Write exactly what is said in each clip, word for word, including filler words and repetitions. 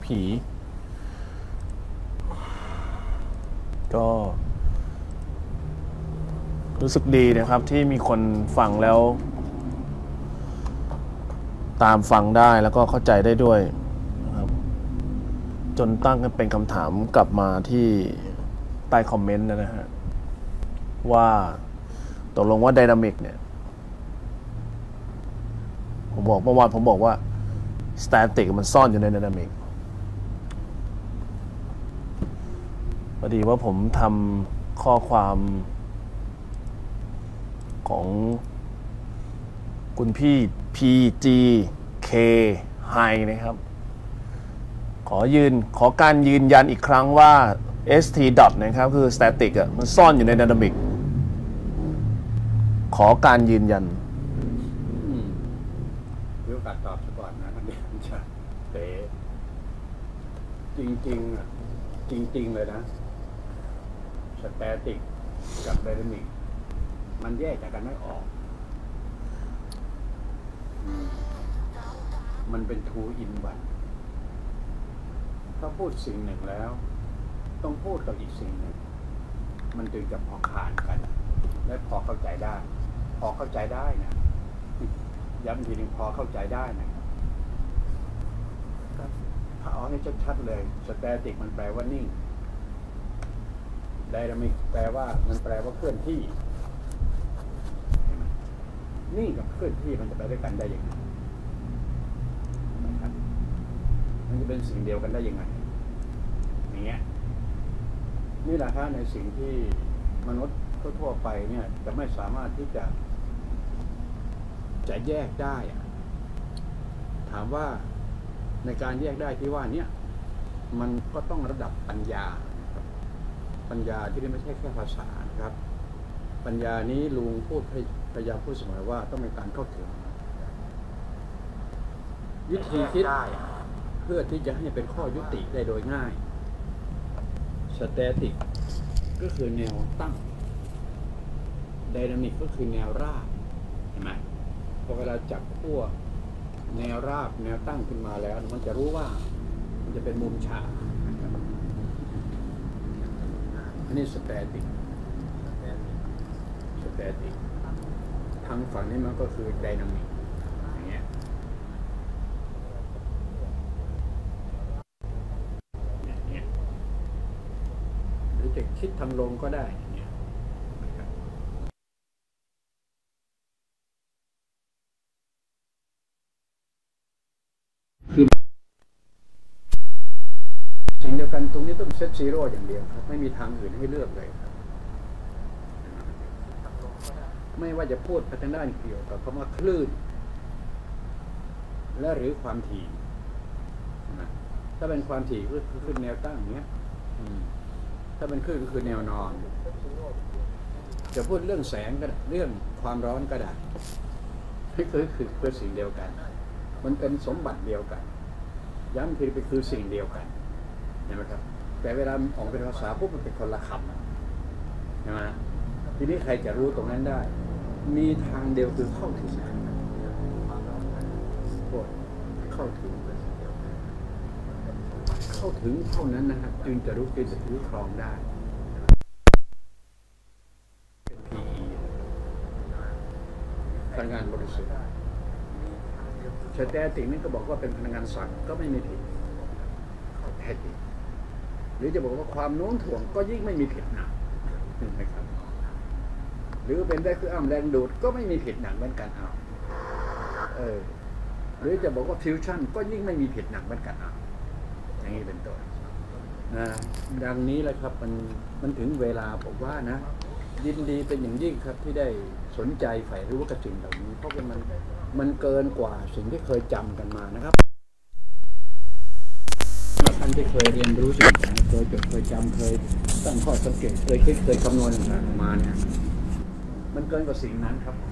ผีก็รู้สึกดีนะครับที่มีคนฟังแล้วตามฟังได้แล้วก็เข้าใจได้ด้วยนะครับจนตั้งเป็นคำถามกลับมาที่ใต้คอมเมนต์นะฮะว่าตกลงว่าไดนามิกเนี่ยผมบอกเมื่อวานผมบอกว่าสแตติกมันซ่อนอยู่ในไดนามิกพอดีว่าผมทำข้อความของคุณพี่ พี จี เค High นะครับขอยืนขอการยืนยันอีกครั้งว่า st dot นะครับคือ static อ่ะมันซ่อนอยู่ใน dynamic ขอการยืนยันเดี๋ยวการตอบซะก่อนนะมันจะเตะจริงๆอ่ะจริงๆเลยนะ static กับ dynamic มันแยกจากกันไม่ออกมันเป็น two in one ถ้าพูดสิ่งหนึ่งแล้วต้องพูดกับอีกสิ่งหนึ่งมันจึงจะพอขานกันและพอเข้าใจได้พอเข้าใจได้นะย้ำทีนึงพอเข้าใจได้นะครับถ้าเอาให้ชัดๆเลยสแตติกมันแปลว่านิ่งไดนามิกแปลว่ามันแปลว่าเคลื่อนที่นิ่งกับเคลื่อนที่มันจะไปด้วยกันได้ยังไงมันจะเป็นสิ่งเดียวกันได้ยังไงอย่างเงี้ยนี่แหละครับในสิ่งที่มนุษย์ทั่วไปเนี่ยจะไม่สามารถที่จะจะแยกได้ถามว่าในการแยกได้ที่ว่านี้มันก็ต้องระดับปัญญาปัญญาที่ไม่ใช่แค่ภาษานะครับปัญญานี้ลุงพูดพยายามพูดเสมอว่าต้องมีการเข้าถึงวิธีคิดเพื่อที่จะให้เป็นข้อยุติได้โดยง่ายสแตติกก็คือแนวตั้งไดนามิกก็คือแนวราบเห็นไหมพอเวลาจับขั้วแนวราบแนวตั้งขึ้นมาแล้วมันจะรู้ว่ามันจะเป็นมุมฉากอันนี้สแตติกสแตติกทางฝั่งนี้มันก็คือไดนามิกอย่างเงี้ยเนี่ยหรือจะคิดทางลงก็ได้เนี่ยคือสิ่งเดียวกันตรงนี้ต้องเซตซีโร่อย่างเดียวครับไม่มีทางอื่นให้เลือกเลยครับไม่ว่าจะพูดไปทางด้านเกี่ยวกับคำว่าคลื่นและหรือความถี่นะถ้าเป็นความถี่ก็คือขึ้นแนวตั้งเนี้ยถ้าเป็นคลื่นก็คือแนวนอนจะพูดเรื่องแสงก็ได้เรื่องความร้อนก็ได้นี่คือคือคือสิ่งเดียวกันมันเป็นสมบัติเดียวกันย้ำทีไปคือสิ่งเดียวกันเห็นไหมครับแต่เวลาออกเป็นภาษาปุ๊บมันเป็นคนละคำใช่ไหมทีนี้ใครจะรู้ตรงนั้นได้มีทางเดียวคือเข้าถึงเข้าถึงเข้าถึงเท่านั้นนะครับจึงจะรู้จึงจะถือครองได้เป็น พี อี พลังงานบริสุทธิ์สแตติกนี่ก็บอกว่าเป็นพลังงานสั่งก็ไม่มีผิดแท้จริงหรือจะบอกว่าความโน้มถ่วงก็ยิ่งไม่มีผิดหนักนะครับหรือเป็นได้คืออ้ำแรงดูดก็ไม่มีผิดหนักเหมือนกันเอาเออหรือจะบอกว่าฟิวชั่นก็ยิ่งไม่มีผิดหนักเหมือนกันเอาอย่างนี้เป็นต้นนะดังนี้แหละครับมันมันถึงเวลาผมว่านะยินดีเป็นอย่างยิ่งครับที่ได้สนใจใฝ่รู้กับสิ่งเหล่านี้เพราะว่ามันมันเกินกว่าสิ่งที่เคยจำกันมานะครับท่านที่เคยเรียนรู้สิ่งต่างๆเคยจดเคยจำเคยตั้งข้อสังเกตเคยคิดเคยคำนวณต่างๆมาเนี่ยมันเกินกว่าสิ่งนั้นครับ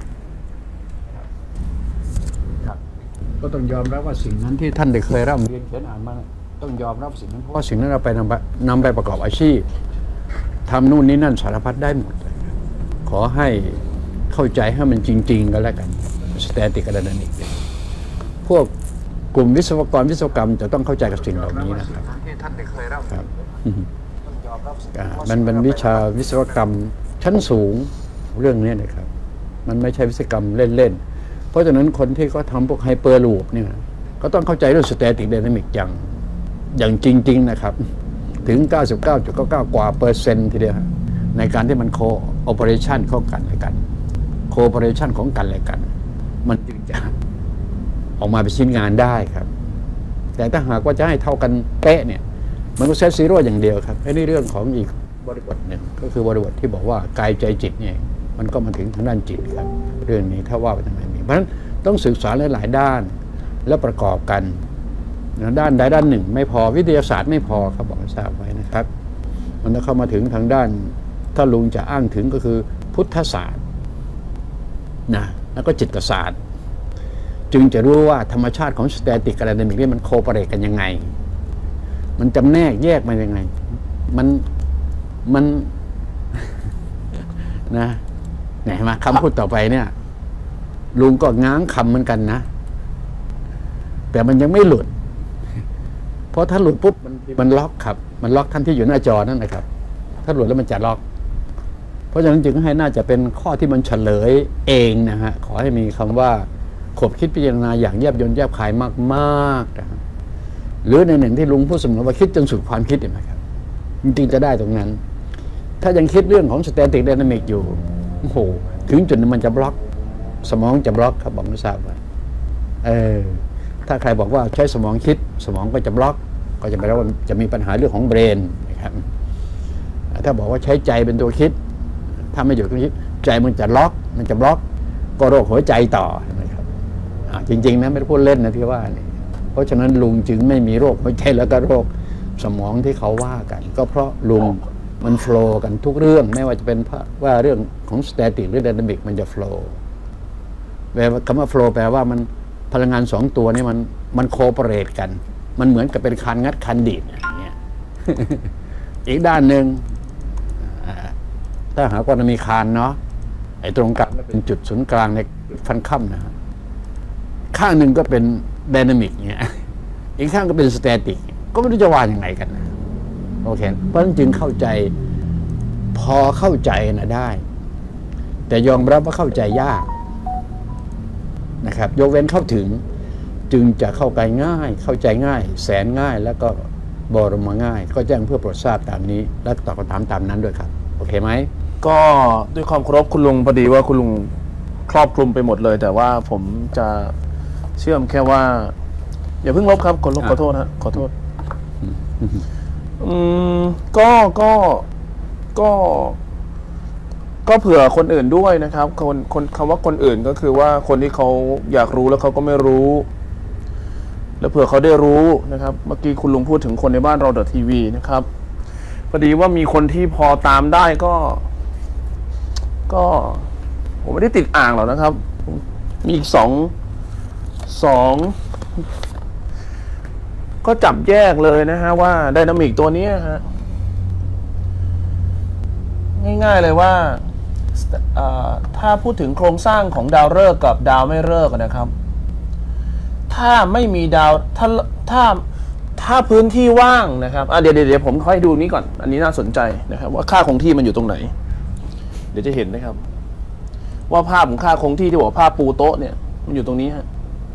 ครับก็ต้องยอมรับว่าสิ่งนั้นที่ท่านได้เคยร่ำเรียนเขียนอ่านมาต้องยอมรับสิ่งนั้นเพราะว่าสิ่งนั้นเราไปนำไปนำไปประกอบอาชีพทำนู่นนี่นั่นสารพัดได้หมดขอให้เข้าใจให้มันจริงๆกันแล้วกันสแตติกกับไดนามิกพวกกลุ่มวิศวกรวิศวกรรมจะต้องเข้าใจกับสิ่งเหล่านี้นะครับที่ท่านได้เคยเล่าครับมันเป็นวิชาวิศวกรรมชั้นสูงเรื่องนี้นะครับ มันไม่ใช่วิศวกรรมเล่นๆเพราะฉะนั้นคนที่เขาทำพวกไฮเปอร์ลูปเนี่ยก็ต้องเข้าใจเรื่องสแตติกไดนามิกอย่างอย่างจริงๆนะครับถึง เก้าสิบเก้าจุดเก้าเก้า กว่าเปอร์เซ็นต์ทีเดียวในการที่มันโคโอเปอเรชันของกันและกันโคโอเปอเรชันของกันและกัน มันจึงจะออกมาเป็นชิ้นงานได้ครับ แต่ถ้าหากว่าจะให้เท่ากันเป๊ะเนี่ยมันก็เซตซีโร่อย่างเดียวครับไอ้นี่เรื่องของอีกบริบทหนึ่งก็คือบริบทที่บอกว่ากายใจจิตเนี่ยมันก็มาถึงทางด้านจิตครับเรื่องนี้ถ้าว่าไปทางไหนมีเพราะฉะนั้นต้องศึกษาหลายๆด้านและประกอบกันด้านใดด้านหนึ่งไม่พอวิทยาศาสตร์ไม่พอครับบอกให้ทราบไว้นะครับมันต้องเข้ามาถึงทางด้านถ้าลุงจะอ้างถึงก็คือพุทธศาสตร์นะแล้วก็จิตศาสตร์จึงจะรู้ว่าธรรมชาติของสแตติกกับไดนามิกนี่มันโคเปเรตกันยังไงมันจำแนกแยกมันยังไงมันมันนะไหนมาคำพูดต่อไปเนี่ยลุงก็ง้างคำเหมือนกันนะแต่มันยังไม่หลุดเพราะถ้าหลุดปุ๊บมันล็อกครับมันล็อกท่านที่อยู่หน้าจอนั่นนะครับถ้าหลุดแล้วมันจะล็อกเพราะฉะนั้นจึงให้น่าจะเป็นข้อที่มันเฉลยเองนะฮะขอให้มีคำว่าขบคิดพิจารณาอย่างแยบยลแยบคายมากๆนะหรือในหนึ่งที่ลุงพูดเสมอว่าคิดจนสุดความคิดเห็นไหมครับจริงๆจะได้ตรงนั้นถ้ายังคิดเรื่องของสแตติกไดนามิกอยู่โอ้โหถึงจุดมันจะบล็อกสมองจะบล็อกครับบอกไม่ทราบว่าเออถ้าใครบอกว่าใช้สมองคิดสมองก็จะบล็อกก็จะแปลว่าจะมีปัญหาเรื่องของเบรนนะครับถ้าบอกว่าใช้ใจเป็นตัวคิดถ้าไม่หยุดคิดใจมันจะล็อกมันจะบล็อกก็โรคหัวใจต่อนะครับจริงๆนะไม่ได้พูดเล่นนะที่ว่านี่เพราะฉะนั้นลุงจึงไม่มีโรคหัวใจแล้วก็โรคสมองที่เขาว่ากันก็เพราะลุงมันโฟล์กันทุกเรื่องไม่ว่าจะเป็นว่าเรื่องของสแตติกหรือไดนามิกมันจะโฟล์แปลว่าคำว่าโฟล์แปลว่ามันพลังงานสองตัวนี้มันมันโคเปเรตกันมันเหมือนกับเป็นคันงัดคันดีดอย่างเงี้ย อีกด้านหนึ่งถ้าหากว่ามันมีคานเนาะไอ้ตรงกลางเป็นจุดศูนย์กลางในฟันค่ำนะข้างหนึ่งก็เป็นไดนามิกเงี้ยอีกข้างก็เป็นสแตติกก็ไม่รู้จะว่าอย่างไรกันนะโอเคเพราะฉะนั้นจึงเข้าใจพอเข้าใจนะได้แต่ยอมรับว่าเข้าใจยากนะครับยกเว้นเข้าถึงจึงจะเข้าใจง่ายเข้าใจง่ายแสนง่ายแล้วก็บรมง่ายก็แจ้งเพื่อโปรดทราบตามนี้และตอบคำถามตามนั้นด้วยครับโอเคไหมก็ด้วยความเคารพคุณลุงพอดีว่าคุณลุงครอบคลุมไปหมดเลยแต่ว่าผมจะเชื่อมแค่ว่าอย่าเพิ่งลบครับขอขอโทษนะขอโทษอืมก็ก็ก็ก็เผื่อคนอื่นด้วยนะครับคนคนคำว่าคนอื่นก็คือว่าคนที่เขาอยากรู้แล้วเขาก็ไม่รู้แล้วเผื่อเขาได้รู้นะครับเมื่อกี้คุณลุงพูดถึงคนในบ้านเราเดอะทีวีนะครับพอดีว่ามีคนที่พอตามได้ก็ก็ผมไม่ได้ติดอ่างหรอกนะครับมีอีกสองสองก็จับแยกเลยนะฮะว่าไดนามิกตัวนี้ฮะง่ายๆเลยว่าถ้าพูดถึงโครงสร้างของดาวฤกษ์กับดาวไม่ฤกษ์นะครับถ้าไม่มีดาวถ้าถ้าถ้าพื้นที่ว่างนะครับอ่ะเดี๋ยวเดี๋ยวผมค่อยดูนี้ก่อนอันนี้น่าสนใจนะครับว่าค่าคงที่มันอยู่ตรงไหนเดี๋ยวจะเห็นนะครับว่าภาพของค่าคงที่ที่บอกภาพปูโต๊ะเนี่ยมันอยู่ตรงนี้ฮะ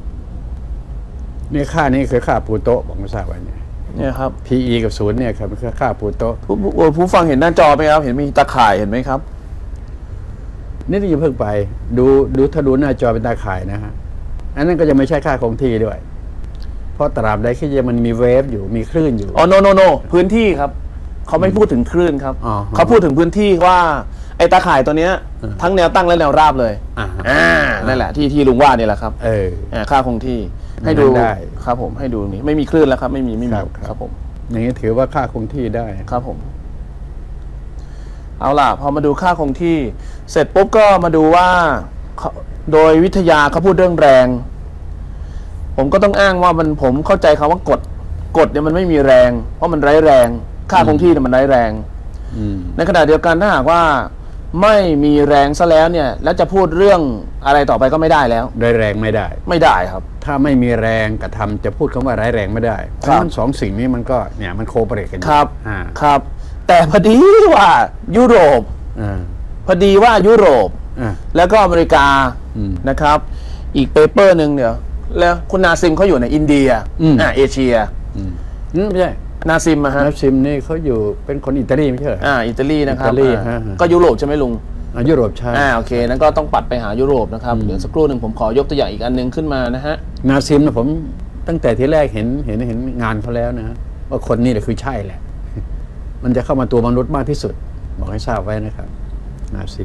นี่ค่านี้คือค่าปูโต๊ะบอกไม่ทราบไว้เนี่ยเนี่ยครับพี อี กับศูนย์เนี่ยครับคือค่าปูโต๊ะผู้ผู้ฟังเห็นหน้าจอไหมครับเห็นมีตาข่ายเห็นไหมครับนี่ต้องเพิ่งไปดูดูถ้าดูหน้าจอเป็นตาข่ายนะฮะอันนั้นก็จะไม่ใช่ค่าคงที่ด้วยเพราะตราบใดที่มันมีเวฟอยู่มีคลื่นอยู่อ๋อโนโนโนพื้นที่ครับเขาไม่พูดถึงคลื่นครับเขาพูดถึงพื้นที่ว่าไอ้ตาข่ายตัวเนี้ยทั้งแนวตั้งและแนวราบเลยอ่านั่นแหละที่ที่ลุงว่านี่แหละครับเออค่าคงที่ให้ดูได้ครับผมให้ดูนี้ไม่มีคลื่นแล้วครับไม่มีไม่มีครับผมอย่างนี้ถือว่าค่าคงที่ได้ครับผมเอาล่ะพอมาดูค่าคงที่เสร็จปุ๊บก็มาดูว่าโดยวิทยาเขาพูดเรื่องแรงผมก็ต้องอ้างว่ามันผมเข้าใจคำว่ากดกดเนี่ยมันไม่มีแรงเพราะมันไร้แรงค่าคงที่เนี่ยมันไร้แรงในขณะเดียวกันถ้าหากว่าไม่มีแรงซะแล้วเนี่ยแล้วจะพูดเรื่องอะไรต่อไปก็ไม่ได้แล้วได้แรงไม่ได้ไม่ได้ครับถ้าไม่มีแรงกระทำจะพูดคำว่าร้ายแรงไม่ได้เพราะฉะนั้นสองสิ่งนี้มันก็เนี่ยมันโคเปเรตกันครับครับแต่พอดีว่ายุโรปพอดีว่ายุโรปแล้วก็อเมริกานะครับอีกเปเปอร์หนึ่งเนี่ยแล้วคุณนาซิมเขาอยู่ในอินเดียอ่าเอเชียไม่ใช่นาซิมอะฮะนาซิมนี่เขาอยู่เป็นคนอิตาลีไม่ใช่อ่าอิตาลีนะครับก็ยุโรปใช่ไหมลุงยุโรปใช่อ่าโอเคนั้นก็ต้องปัดไปหายุโรปนะครับเดี๋ยวสักครู่หนึ่งผมขอยกตัวอย่างอีกอันนึงขึ้นมานะฮะนาซิมนะผมตั้งแต่ที่แรกเห็นเห็นเห็นงานเขาแล้วนะว่าคนนี้แหละคือใช่แหละมันจะเข้ามาตัวมนุษย์มากที่สุดบอกให้ทราบไว้นะครับนาซิม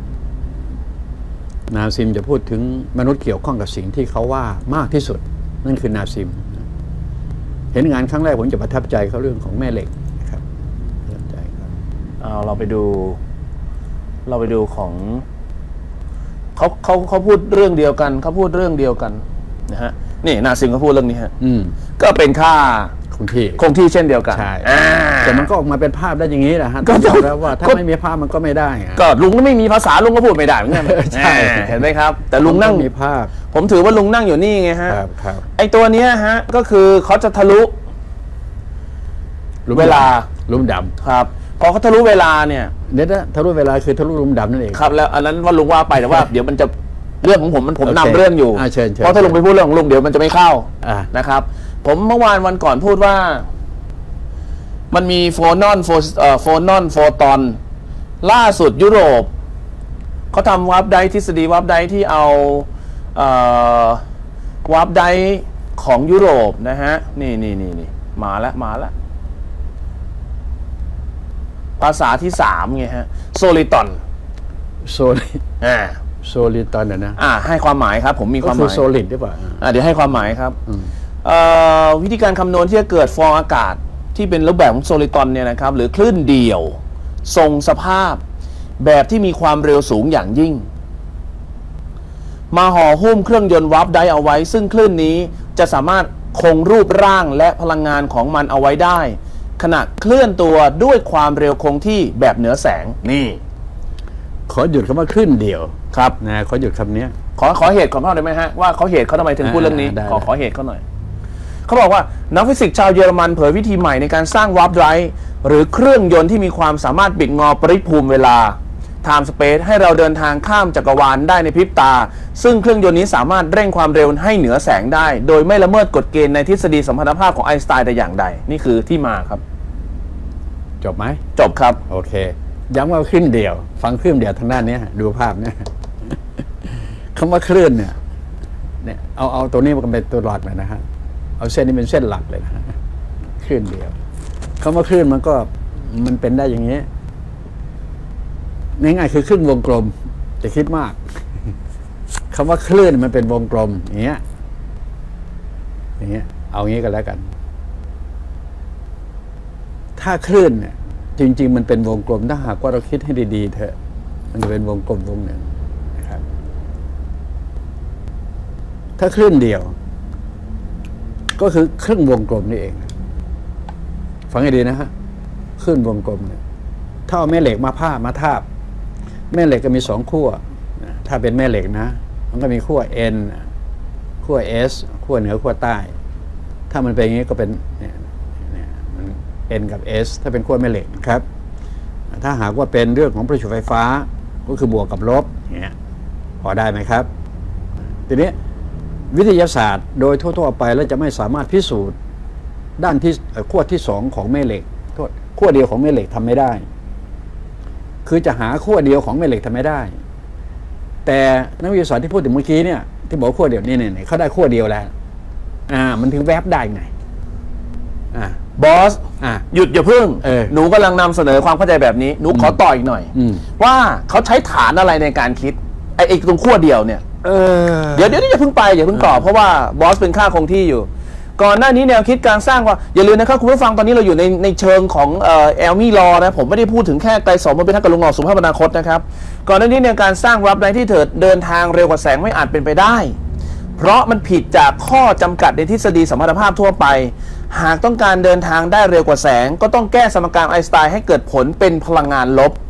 นาซิมจะพูดถึงมนุษย์เกี่ยวข้องกับสิ่งที่เขาว่ามากที่สุดนั่นคือนาซิมเห็นงานครั้งแรกผมจะประทับใจเขาเรื่องของแม่เหล็กนะครับประทับใจครับเอาเราไปดูเราไปดูของเขาเขาเขาพูดเรื่องเดียวกันเขาพูดเรื่องเดียวกันนะฮะนี่นาซิมเขาพูดเรื่องนี้ฮะก็เป็นค่าคงที่คงที่เช่นเดียวกันใช่แต่มันก็ออกมาเป็นภาพได้อย่างนี้แหละฮะก็บอกแล้วว่าถ้าไม่มีภาพมันก็ไม่ได้ก็ลุงก็ไม่มีภาษาลุงก็พูดไม่ได้เหมือนกันใช่เห็นไหมครับแต่ลุงนั่งมีภาพผมถือว่าลุงนั่งอยู่นี่ไงฮะครับไอตัวเนี้ยฮะก็คือเขาจะทะลุเวลาลุ่มดำครับพอเขาทะลุเวลาเนี่ยเนี่ยนะทะลุเวลาคือทะลุลุ่มดำนั่นเองครับแล้วอันนั้นว่าลุงว่าไปแต่ว่าเดี๋ยวมันจะเรื่องของผมมันผมนำเรื่องอยู่เพราะถ้าลุงไปพูดเรื่องของลุงเดี๋ยวมันจะไม่เข้านะครับผมเมื่อวานวันก่อนพูดว่ามันมีโฟนอนโฟโฟนอนโฟตอนล่าสุดยุโรปเขาทำวาร์ปไดทฤษฎีวาร์ปไดที่เอาวาร์ปไดของยุโรปนะฮะนี่นี่นี่นี่มาแล้วมาแล้วภาษาที่สามไงฮะโซลิตอนโซลิอ่าโซลิตอนนะอ่าให้ความหมายครับผมมีความหมายโซลิดหรือเปล่าอ่าเดี๋ยวให้ความหมายครับวิธีการคำนวณที่จะเกิดฟองอากาศที่เป็นรูปแบบของโซลิตอนเนี่ยนะครับหรือคลื่นเดี่ยวทรงสภาพแบบที่มีความเร็วสูงอย่างยิ่งมาห่อหุ้มเครื่องยนต์วาร์ปไดเอาไว้ซึ่งคลื่นนี้จะสามารถคงรูปร่างและพลังงานของมันเอาไว้ได้ขณะเคลื่อนตัวด้วยความเร็วคงที่แบบเหนือแสงนี่ขอหยุดคำว่าคลื่นเดี่ยวครับนะขอหยุดคำนี้ขอขอเหตุของเขาได้ไหมฮะว่าเขาเหตุเขาทำไมถึงพูดเรื่องนี้ขอขอเหตุเขาหน่อยเขาบอกว่านักฟิสิกส์ชาวเยอรมันเผยวิธีใหม่ในการสร้างวาร์ปไดรฟ์หรือเครื่องยนต์ที่มีความสามารถบิดงอปริภูมิเวลา time space ให้เราเดินทางข้ามจักรวาลได้ในพริบตาซึ่งเครื่องยนต์นี้สามารถเร่งความเร็วให้เหนือแสงได้โดยไม่ละเมิดกฎเกณฑ์ในทฤษฎีสัมพัทธภาพของไอน์สไตน์แต่อย่างใดนี่คือที่มาครับจบไหมจบครับโอเคย้ำว่าคลื่นเดี่ยวฟังคลื่นเดี่ยวทางด้านนี้ดูภาพเนี่ยคำว่าคลื่นเนี่ยเนี่ยเอาเอาตัวนี้มันเป็นตัวหลักเลยนะฮะเอาเส้นนี้เป็นเส้นหลักเลยนะฮะคลื่นเดียวคำว่าคลื่นมันก็มันเป็นได้อย่างนี้ง่ายๆคือครึ่งวงกลมจะคิดมากคำว่าคลื่นมันเป็นวงกลมอย่างเงี้ยอย่างเงี้ยเอางี้กันแล้วกันถ้าคลื่นเนี่ยจริงๆมันเป็นวงกลมถ้าหากว่าเราคิดให้ดีๆเถอะมันจะเป็นวงกลมวงหนึ่งนะครับถ้าคลื่นเดียวก็คือครึ่งวงกลมนี่เองฟังให้ดีนะฮะคลื่นวงกลมเนี่ยถ้าเอาแม่เหล็กมาพาดมาทาบแม่เหล็กก็มีสองขั้วถ้าเป็นแม่เหล็กนะมันก็มีขั้ว N ขั้ว S ขั้วเหนือขั้วใต้ถ้ามันเป็นอย่างนี้ก็เป็นเนี่ยเนี่ยมัน N กับ S ถ้าเป็นขั้วแม่เหล็กครับถ้าหากว่าเป็นเรื่องของประจุไฟฟ้าก็คือบวกกับลบเนี่ยพอได้ไหมครับทีนี้วิทยาศาสตร์โดยทั่วๆไปแล้วจะไม่สามารถพิสูจน์ด้านที่ขั้วที่สองของแม่เหล็กโทษขั้วเดียวของแม่เหล็กทำไม่ได้คือจะหาขั้วเดียวของแม่เหล็กทำไม่ได้แต่นักวิทยาศาสตร์ที่พูดถึงเมื่อกี้เนี่ยที่บอกขั้วเดียวนี่เนี่ยเขาได้ขั้วเดียวแล้วอ่ามันถึงแวบได้ไงอ่าบอสอ่าหยุดอย่าเพิ่งเออหนูกำลังนำเสนอความเข้าใจแบบนี้หนูขอต่ออีกหน่อยว่าเขาใช้ฐานอะไรในการคิดไอ้ไอ้ตรงขั้วเดียวเนี่ยเออเดี๋ยวเดี๋ยวนี่อย่าเพิ่งไปอย่าเพิ่งตอบเพราะว่าบอสเป็นค่าคงที่อยู่ก่อนหน้านี้แนวคิดการสร้างว่าอย่าลืมนะครับคุณผู้ฟังตอนนี้เราอยู่ในในเชิงของเอ่อแอลมี่ลอนะผมไม่ได้พูดถึงแค่ไกลสองมันเป็นทักกับลุงหล่อสุภาพอนาคตนะครับก่อนหน้านี้เนี่ยการสร้างวาร์ปไดรฟ์ที่เถิดเดินทางเร็วกว่าแสงไม่อาจเป็นไปได้เพราะมันผิดจากข้อจำกัดในทฤษฎีสัมพัทธภาพทั่วไปหากต้องการเดินทางได้เร็วกว่าแสงก็ต้องแก้สมการไอน์สไตน์ให้เกิดผลเป็นพลังงานลบ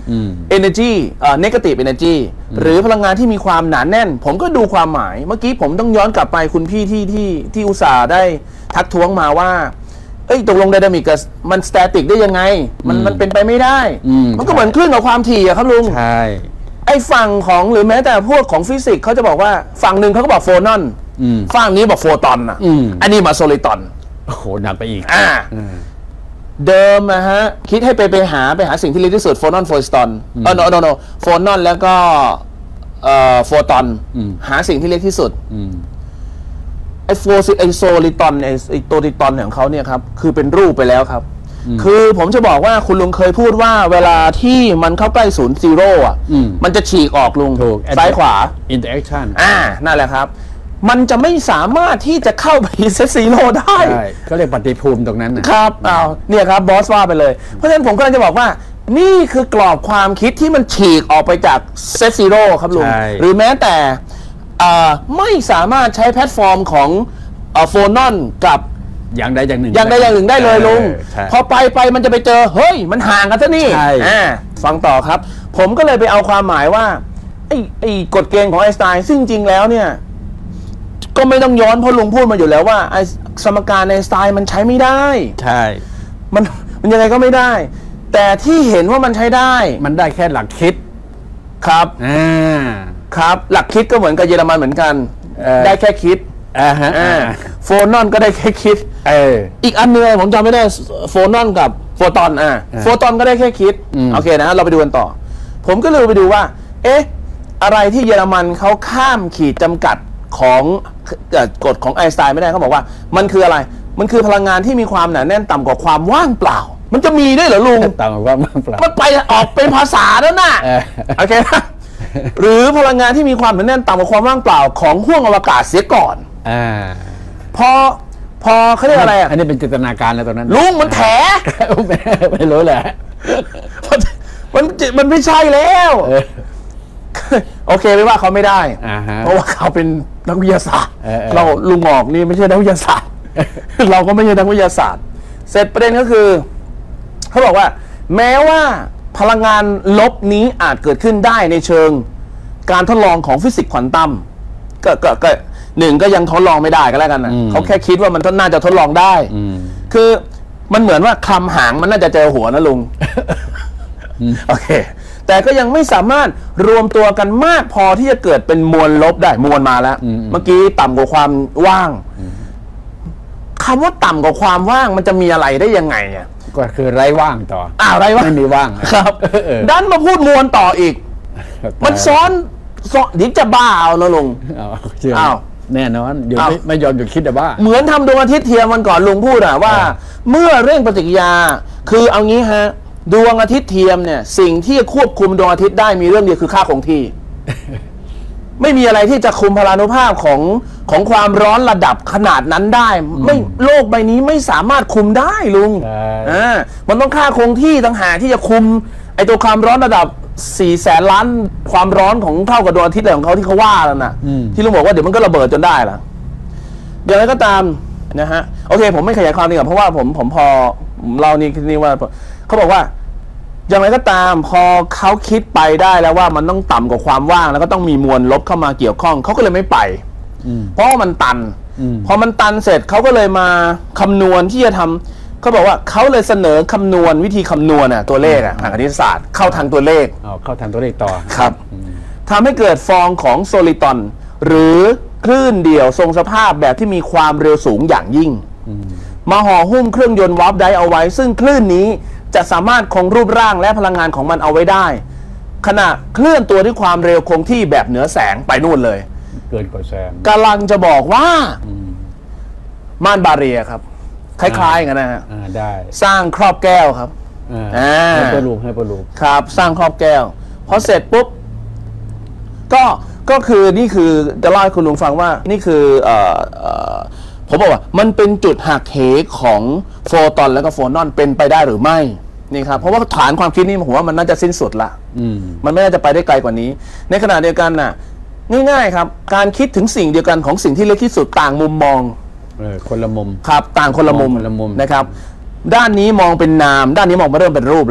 energy เอ่อ negative energy หรือพลังงานที่มีความหนาแน่นผมก็ดูความหมายเมื่อกี้ผมต้องย้อนกลับไปคุณพี่ที่ที่ที่อุตส่าห์ได้ทักท้วงมาว่าเอ้ยตกลงไดนามิกมันสแตติกได้ยังไงมันมันเป็นไปไม่ได้มันก็เหมือนคลื่นกับความถี่อะครับลุงใช่ไอ้ฝั่งของหรือแม้แต่พวกของฟิสิกส์เขาจะบอกว่าฝั่งหนึ่งเขาก็บอกโฟนอนฝั่งนี้บอกโฟตอนอ่ะอันนี้มาโซลิตอนโอ้โหหนักไปอีกอ่าเดิมนะฮะคิดให้ไปไปหาไปหาสิ่งที่เล็กที่สุดโฟนอนโฟสตอนเออโนโนโนโฟนอนแล้วก็เอ่อโฟตอนหาสิ่งที่เล็กที่สุดไอ้โฟซิไอ้โซลิตอนไอ้ไอ้ตัวลิตอนของเขาเนี่ยครับคือเป็นรูปไปแล้วครับคือผมจะบอกว่าคุณลุงเคยพูดว่าเวลาที่มันเข้าใกล้ศูนย์ซีโร่อ่ะมันจะฉีกออกลุงซ้ายขวา interaction อ่านั่นแหละครับมันจะไม่สามารถที่จะเข้าไปเซตซีโร่ได้ก็เลยปฏิภูมิตรงนั้นนะครับอ้าวเนี่ยครับบอสว่าไปเลยเพราะฉะนั้นผมก็เลยจะบอกว่านี่คือกรอบความคิดที่มันฉีกออกไปจากเซตซีโร่ครับลุงหรือแม้แต่ไม่สามารถใช้แพลตฟอร์มของโฟนอนกับอย่างใดอย่างหนึ่งอย่างใดอย่างหนึ่งได้เลยลุงพอไปไปมันจะไปเจอเฮ้ยมันห่างกันซะนี่ฟังต่อครับผมก็เลยไปเอาความหมายว่าไอ้ไอ้กฎเกณฑ์ของไอน์สไตน์ซึ่งจริงแล้วเนี่ยก็ไม่ต้องย้อนเพราะลุงพูดมาอยู่แล้วว่าไอ้สมการไอน์สไตน์มันใช้ไม่ได้ใช่มันมันยังไงก็ไม่ได้แต่ที่เห็นว่ามันใช้ได้มันได้แค่หลักคิดครับอ่าครับหลักคิดก็เหมือนกับเยอรมันเหมือนกันได้แค่คิดอ่าฮะโฟนอนก็ได้แค่คิดเอออีกอันนึงผมจำไม่ได้โฟนอนกับโฟตอนอ่าโฟตอนก็ได้แค่คิดโอเคนะเราไปดูกันต่อผมก็เลยไปดูว่าเอ๊ะอะไรที่เยอรมันเขาข้ามขีดจำกัดของกฎของไอน์สไตน์ไม่ได้เขาบอกว่ามันคืออะไรมันคือพลังงานที่มีความหนาแน่นต่ำกว่าความว่างเปล่ามันจะมีด้วยเหรอลุงต่ำกว่าความว่างเปล่ามันไปออกเป็นภาษาแล้วน่ะโอเคนะหรือพลังงานที่มีความหนาแน่นต่ำกว่าความว่างเปล่าของห้วงอวกาศเสียก่อนอ่าพอพอเขาเรียกอะไรอ่ะอันนี้เป็นจินตนาการแล้วตอนนั้นลุงมันแถไม่รู้แหละมันมันไม่ใช่แล้วโอเคไม่ว่าเขาไม่ได้เพราะว่าเขาเป็นนักวิทยาศาสตร์เราลุงหอกนี่ไม่ใช่นักวิทยาศาสตร์เราก็ไม่ใช่นักวิทยาศาสตร์เสร็จประเด็นก็คือเขาบอกว่าแม้ว่าพลังงานลบนี้อาจเกิดขึ้นได้ในเชิงการทดลองของฟิสิกส์ควอนตัมก็ก็ก็หนึ่งก็ยังทดลองไม่ได้ก็แล้วกันนะเขาแค่คิดว่ามันน่าจะทดลองได้คือมันเหมือนว่าคลำหางมันน่าจะเจอหัวนะลุงโอเคแต่ก็ยังไม่สามารถรวมตัวกันมากพอที่จะเกิดเป็นมวลลบได้มวลมาแล้วเมื่อกี้ต่ำกว่าความว่างคำว่าต่ำกว่าความว่างมันจะมีอะไรได้ยังไงอ่ะก็คือไร้ว่างต่ออ่าไร้ว่างไม่มีว่างครับดันมาพูดมวลต่ออีกมันซ้อนซ้อนดิจะบ้าเอานะลุงอ้าวแน่นอนเดี๋ยวไม่ยอมหยุดคิดแต่บ้าเหมือนทำดวงอาทิตย์เทียมวันก่อนลุงพูดอ่ะว่าเมื่อเร่งปฏิกิริยาคือเอางี้ฮะดวงอาทิตย์เทียมเนี่ยสิ่งที่ควบคุมดวงอาทิตย์ได้มีเรื่องเดียวคือค่าคงที่ ไม่มีอะไรที่จะคุมพลานุภาพของของความร้อนระดับขนาดนั้นได้ไม่โลกใบนี้ไม่สามารถคุมได้ลุงอ่ามันต้องค่าคงที่ต่างหากที่จะคุมไอตัวความร้อนระดับสี่แสนล้านความร้อนของเท่ากับดวงอาทิตย์อะไรของเขาที่เขาว่าแล้วนะที่ลุงบอกว่าเดี๋ยวมันก็ระเบิดจนได้ละอย่างไรก็ตามนะฮะโอเคผมไม่ขยายความดีกว่าเพราะว่าผมผมพอเรานี่นี่ว่าเขาบอกว่าอย่างไรก็ตามพอเขาคิดไปได้แล้วว่ามันต้องต่ำกว่าความว่างแล้วก็ต้องมีมวลลบเข้ามาเกี่ยวข้องเขาก็เลยไม่ไปเพราะว่ามันตันพอมันตันเสร็จเขาก็เลยมาคำนวณที่จะทำเขาบอกว่าเขาเลยเสนอคำนวณวิธีคำนวณอ่ะตัวเลขอ่ะทางคณิตศาสตร์เข้าทางตัวเลขเข้าทางตัวเลขต่อครับทำให้เกิดฟองของโซลิตอนหรือคลื่นเดี่ยวทรงสภาพแบบที่มีความเร็วสูงอย่างยิ่งมาห่อหุ้มเครื่องยนต์วาร์ปไดร์เอาไว้ซึ่งคลื่นนี้จะสามารถคงรูปร่างและพลังงานของมันเอาไว้ได้ขณะเคลื่อนตัวด้วยความเร็วคงที่แบบเหนือแสงไปนู่นเลยเกินกว่าแสงกำลังจะบอกว่าม่านบาเรียครับคล้ายๆกันนะฮะได้สร้างครอบแก้วครับอ่าให้ประลูกให้ประลูกครับสร้างครอบแก้วพอเสร็จปุ๊บก็ก็คือนี่คือจะเล่าให้คุณลุงฟังว่านี่คือเอ่อเอ่อผมบอกว่ามันเป็นจุดหักเหของโฟตอนและก็โฟนอนเป็นไปได้หรือไม่นี่ครับเพราะว่าฐานความคิดนี้ผมว่ามันน่าจะสิ้นสุดละมันไม่น่าจะไปได้ไกลกว่านี้ในขณะเดียวกันน่ะง่ายๆครับการคิดถึงสิ่งเดียวกันของสิ่งที่เล็กที่สุดต่างมุมมองเออคนละมุมครับต่างคนละมุมนะครับด้านนี้มองเป็นนามด้านนี้มองมาเริ่มเป็นรูปแล้ว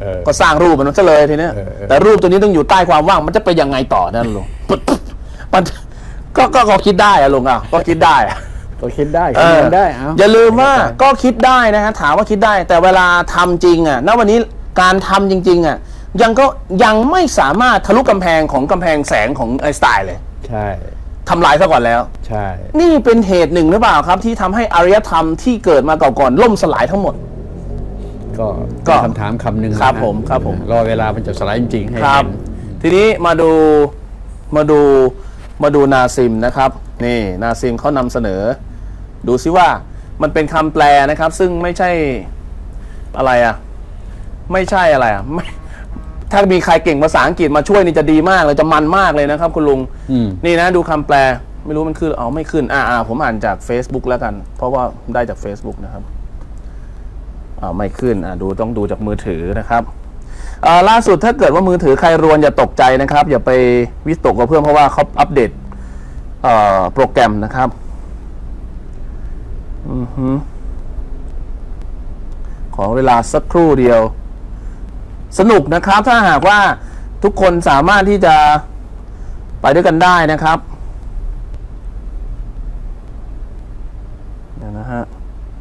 ก็สร้างรูปมันซะเลยทีเนี้ยแต่รูปตัวนี้ต้องอยู่ใต้ความว่างมันจะไปยังไงต่อนั่นลุงมันก็ก็ก็คิดได้อะลุงอ่ะก็คิดได้ก็คิดได้คิดได้อย่าลืมว่าก็คิดได้นะฮะถามว่าคิดได้แต่เวลาทำจริงอ่ะณวันนี้การทำจริงๆอ่ะยังก็ยังไม่สามารถทะลุกำแพงของกำแพงแสงของไอน์สไตน์เลยใช่ทำลายซะก่อนแล้วใช่นี่เป็นเหตุหนึ่งหรือเปล่าครับที่ทำให้อารยธรรมที่เกิดมาก่อนก่อนล่มสลายทั้งหมดก็ก็คำถามคำหนึ่งครับผมครับผมรอเวลามันจะสลายจริงๆให้ครับทีนี้มาดูมาดูมาดูนาซิมนะครับนี่นาซิมเขานำเสนอดูซิว่ามันเป็นคำแปลนะครับซึ่งไม่ใช่อะไรอ่ะไม่ใช่อะไรอ่ะไม่ถ้ามีใครเก่งภาษาอังกฤษมาช่วยนี่จะดีมากเลยจะมันมากเลยนะครับคุณลุงนี่นะดูคำแปลไม่รู้มันคืออ๋อไม่ขึ้นอ่าผมอ่านจาก Facebook แล้วกันเพราะว่าได้จาก Facebook นะครับอ่าไม่ขึ้นอ่าดูต้องดูจากมือถือนะครับอ่าล่าสุดถ้าเกิดว่ามือถือใครรวนอย่าตกใจนะครับอย่าไปวิตกกับเพื่อนเพราะว่าเขาอัปเดตอ่าโปรแกรมนะครับอือฮึขอเวลาสักครู่เดียวสนุกนะครับถ้าหากว่าทุกคนสามารถที่จะไปด้วยกันได้นะครับเนี่ยนะฮะ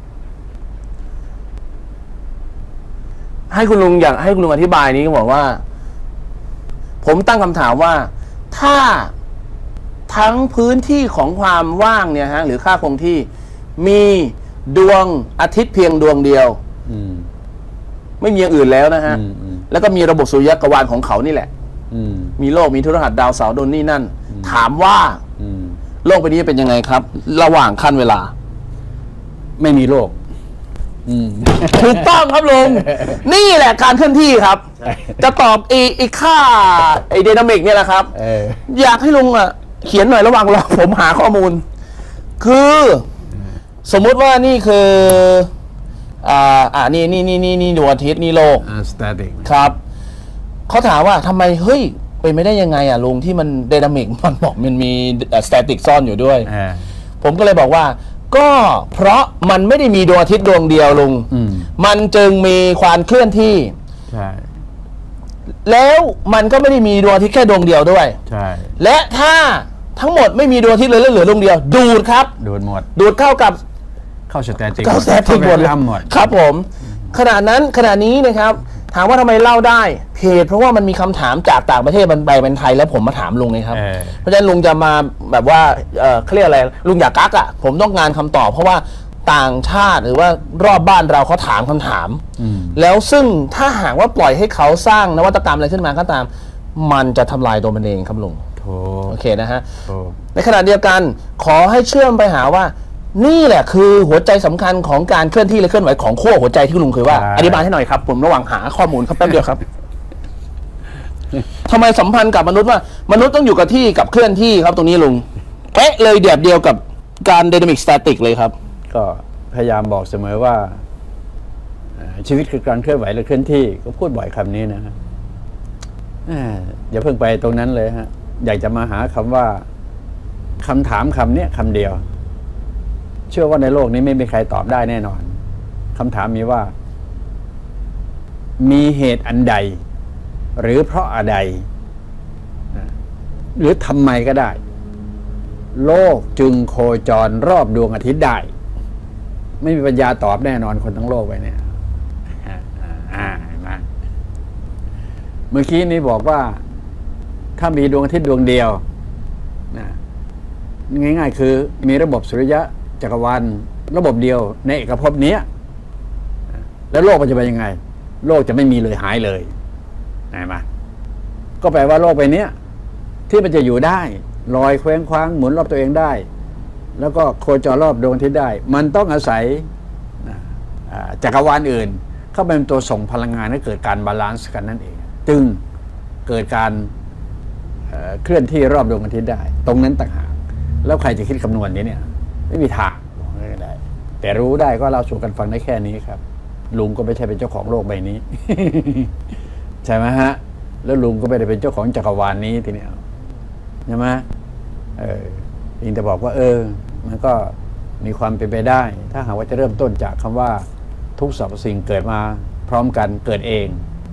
ให้คุณลุงอยากให้คุณลุงอธิบายนี้ก็บอกว่าผมตั้งคำถามว่าถ้าทั้งพื้นที่ของความว่างเนี่ยฮะหรือค่าคงที่มีดวงอาทิตย์เพียงดวงเดียวไม่มีอย่างอื่นแล้วนะฮะแล้วก็มีระบบสุริยะกวาลของเขานี่แหละมีโลกมีพฤหัสดาวเสาร์โดนนี่นั่นถามว่าโลกใบนี้เป็นยังไงครับระหว่างขั้นเวลาไม่มีโลกถูกต้องครับลุงนี่แหละการเคลื่อนที่ครับจะตอบไอ้ไอ้ค่าไอ้ไดนามิกเนี่ยแหละครับอยากให้ลุงอ่ะเขียนหน่อยระหว่างรอผมหาข้อมูลคือสมมุติว่านี่คืออ่าอ่านี่นี่นี่นี่นี่ดวงอาทิตย์นี่โลกอ่า static ครับเขาถามว่าทำไมเฮ้ยเป็นไม่ได้ยังไงอ่ะลุงที่มันไดนามิกมันบอกมันมี static ซ่อนอยู่ด้วยผมก็เลยบอกว่าก็เพราะมันไม่ได้มีดวงอาทิตย์ดวงเดียวลุงมันจึงมีความเคลื่อนที่ใช่แล้วมันก็ไม่ได้มีดวงอาทิตย์แค่ดวงเดียวด้วยใช่และถ้าทั้งหมดไม่มีดวงอาทิตย์เลยแล้วเหลือดวงเดียวดูดครับดูดหมดดูดเข้ากับเข้าสแตติกเข้าสแตติกหมดครับผมขณะนั้นขณะนี้นะครับถามว่าทำไมเล่าได้เหตุเพราะว่ามันมีคำถามจากต่างประเทศมันไปเป็นไทยแล้วผมมาถามลุงเลยครับเพราะฉะนั้นลุงจะมาแบบว่าเออเขาเรียกอะไรลุงอยากกักอ่ะผมต้องการคำตอบเพราะว่าต่างชาติหรือว่ารอบบ้านเราเขาถามคำถามแล้วซึ่งถ้าหากว่าปล่อยให้เขาสร้างนวัตกรรมอะไรขึ้นมาก็ตามมันจะทำลายตัวมันเองครับลุงโอเคนะฮะในขณะเดียวกันขอให้เชื่อมไปหาว่านี่แหละคือหัวใจสำคัญของการเคลื่อนที่และเคลื่อนไหวของขั้วหัวใจที่ลุงเคยว่าอธิบายให้หน่อยครับผมระหว่างหาข้อมูลครับแป๊บเดียวครับทำไมสัมพันธ์กับมนุษย์ว่ามนุษย์ต้องอยู่กับที่กับเคลื่อนที่ครับตรงนี้ลุงเป๊ะเลยเดียบเดียวกับการไดนามิกสแตติกเลยครับก็พยายามบอกเสมอว่าชีวิตคือการเคลื่อนไหวและเคลื่อนที่ก็พูดบ่อยคำนี้นะครับอย่าเพิ่งไปตรงนั้นเลยฮะอยากจะมาหาคำว่าคำถามคำนี้คำเดียวเชื่อว่าในโลกนี้ไม่มีใครตอบได้แน่นอนคำถามมีว่ามีเหตุอันใดหรือเพราะอะไรหรือทำไมก็ได้โลกจึงโคจรรอบดวงอาทิตย์ได้ไม่มีปัญญาตอบแน่นอนคนทั้งโลกไปเนี่ยอ่ามาเมื่อกี้นี้บอกว่าถ้ามีดวงอาทิตย์ดวงเดียวนะง่ายๆคือมีระบบสุริยะจักรวาลระบบเดียวในเอกภพนี้แล้วโลกมันจะเป็นยังไงโลกจะไม่มีเลยหายเลยไหนมาก็แปลว่าโลกใบนี้ที่มันจะอยู่ได้ลอยเคว้งคว้างหมุนรอบตัวเองได้แล้วก็โคจรรอบดวงอาทิตย์ได้มันต้องอาศัยจักรวาลอื่นเข้าเป็นตัวส่งพลังงานให้เกิดการบาลานซ์กันนั่นเองจึงเกิดการเคลื่อนที่รอบดวงอาทิตย์ได้ตรงนั้นต่างหากแล้วใครจะคิดคำนวณนี้เนี่ยไม่มีทางไม่ได้แต่รู้ได้ก็เราสู่กันฟังได้แค่นี้ครับลุงก็ไม่ใช่เป็นเจ้าของโลกใบนี้ ใช่ไหมฮะแล้วลุงก็ไม่ได้เป็นเจ้าของจักรวาลนี้ทีนี้ใช่ไหมเออเองแต่บอกว่าเออมันก็มีความเป็นไปได้ถ้าหากว่าจะเริ่มต้นจากคำว่าทุกสรรพสิ่งเกิดมาพร้อมกันเกิดเอง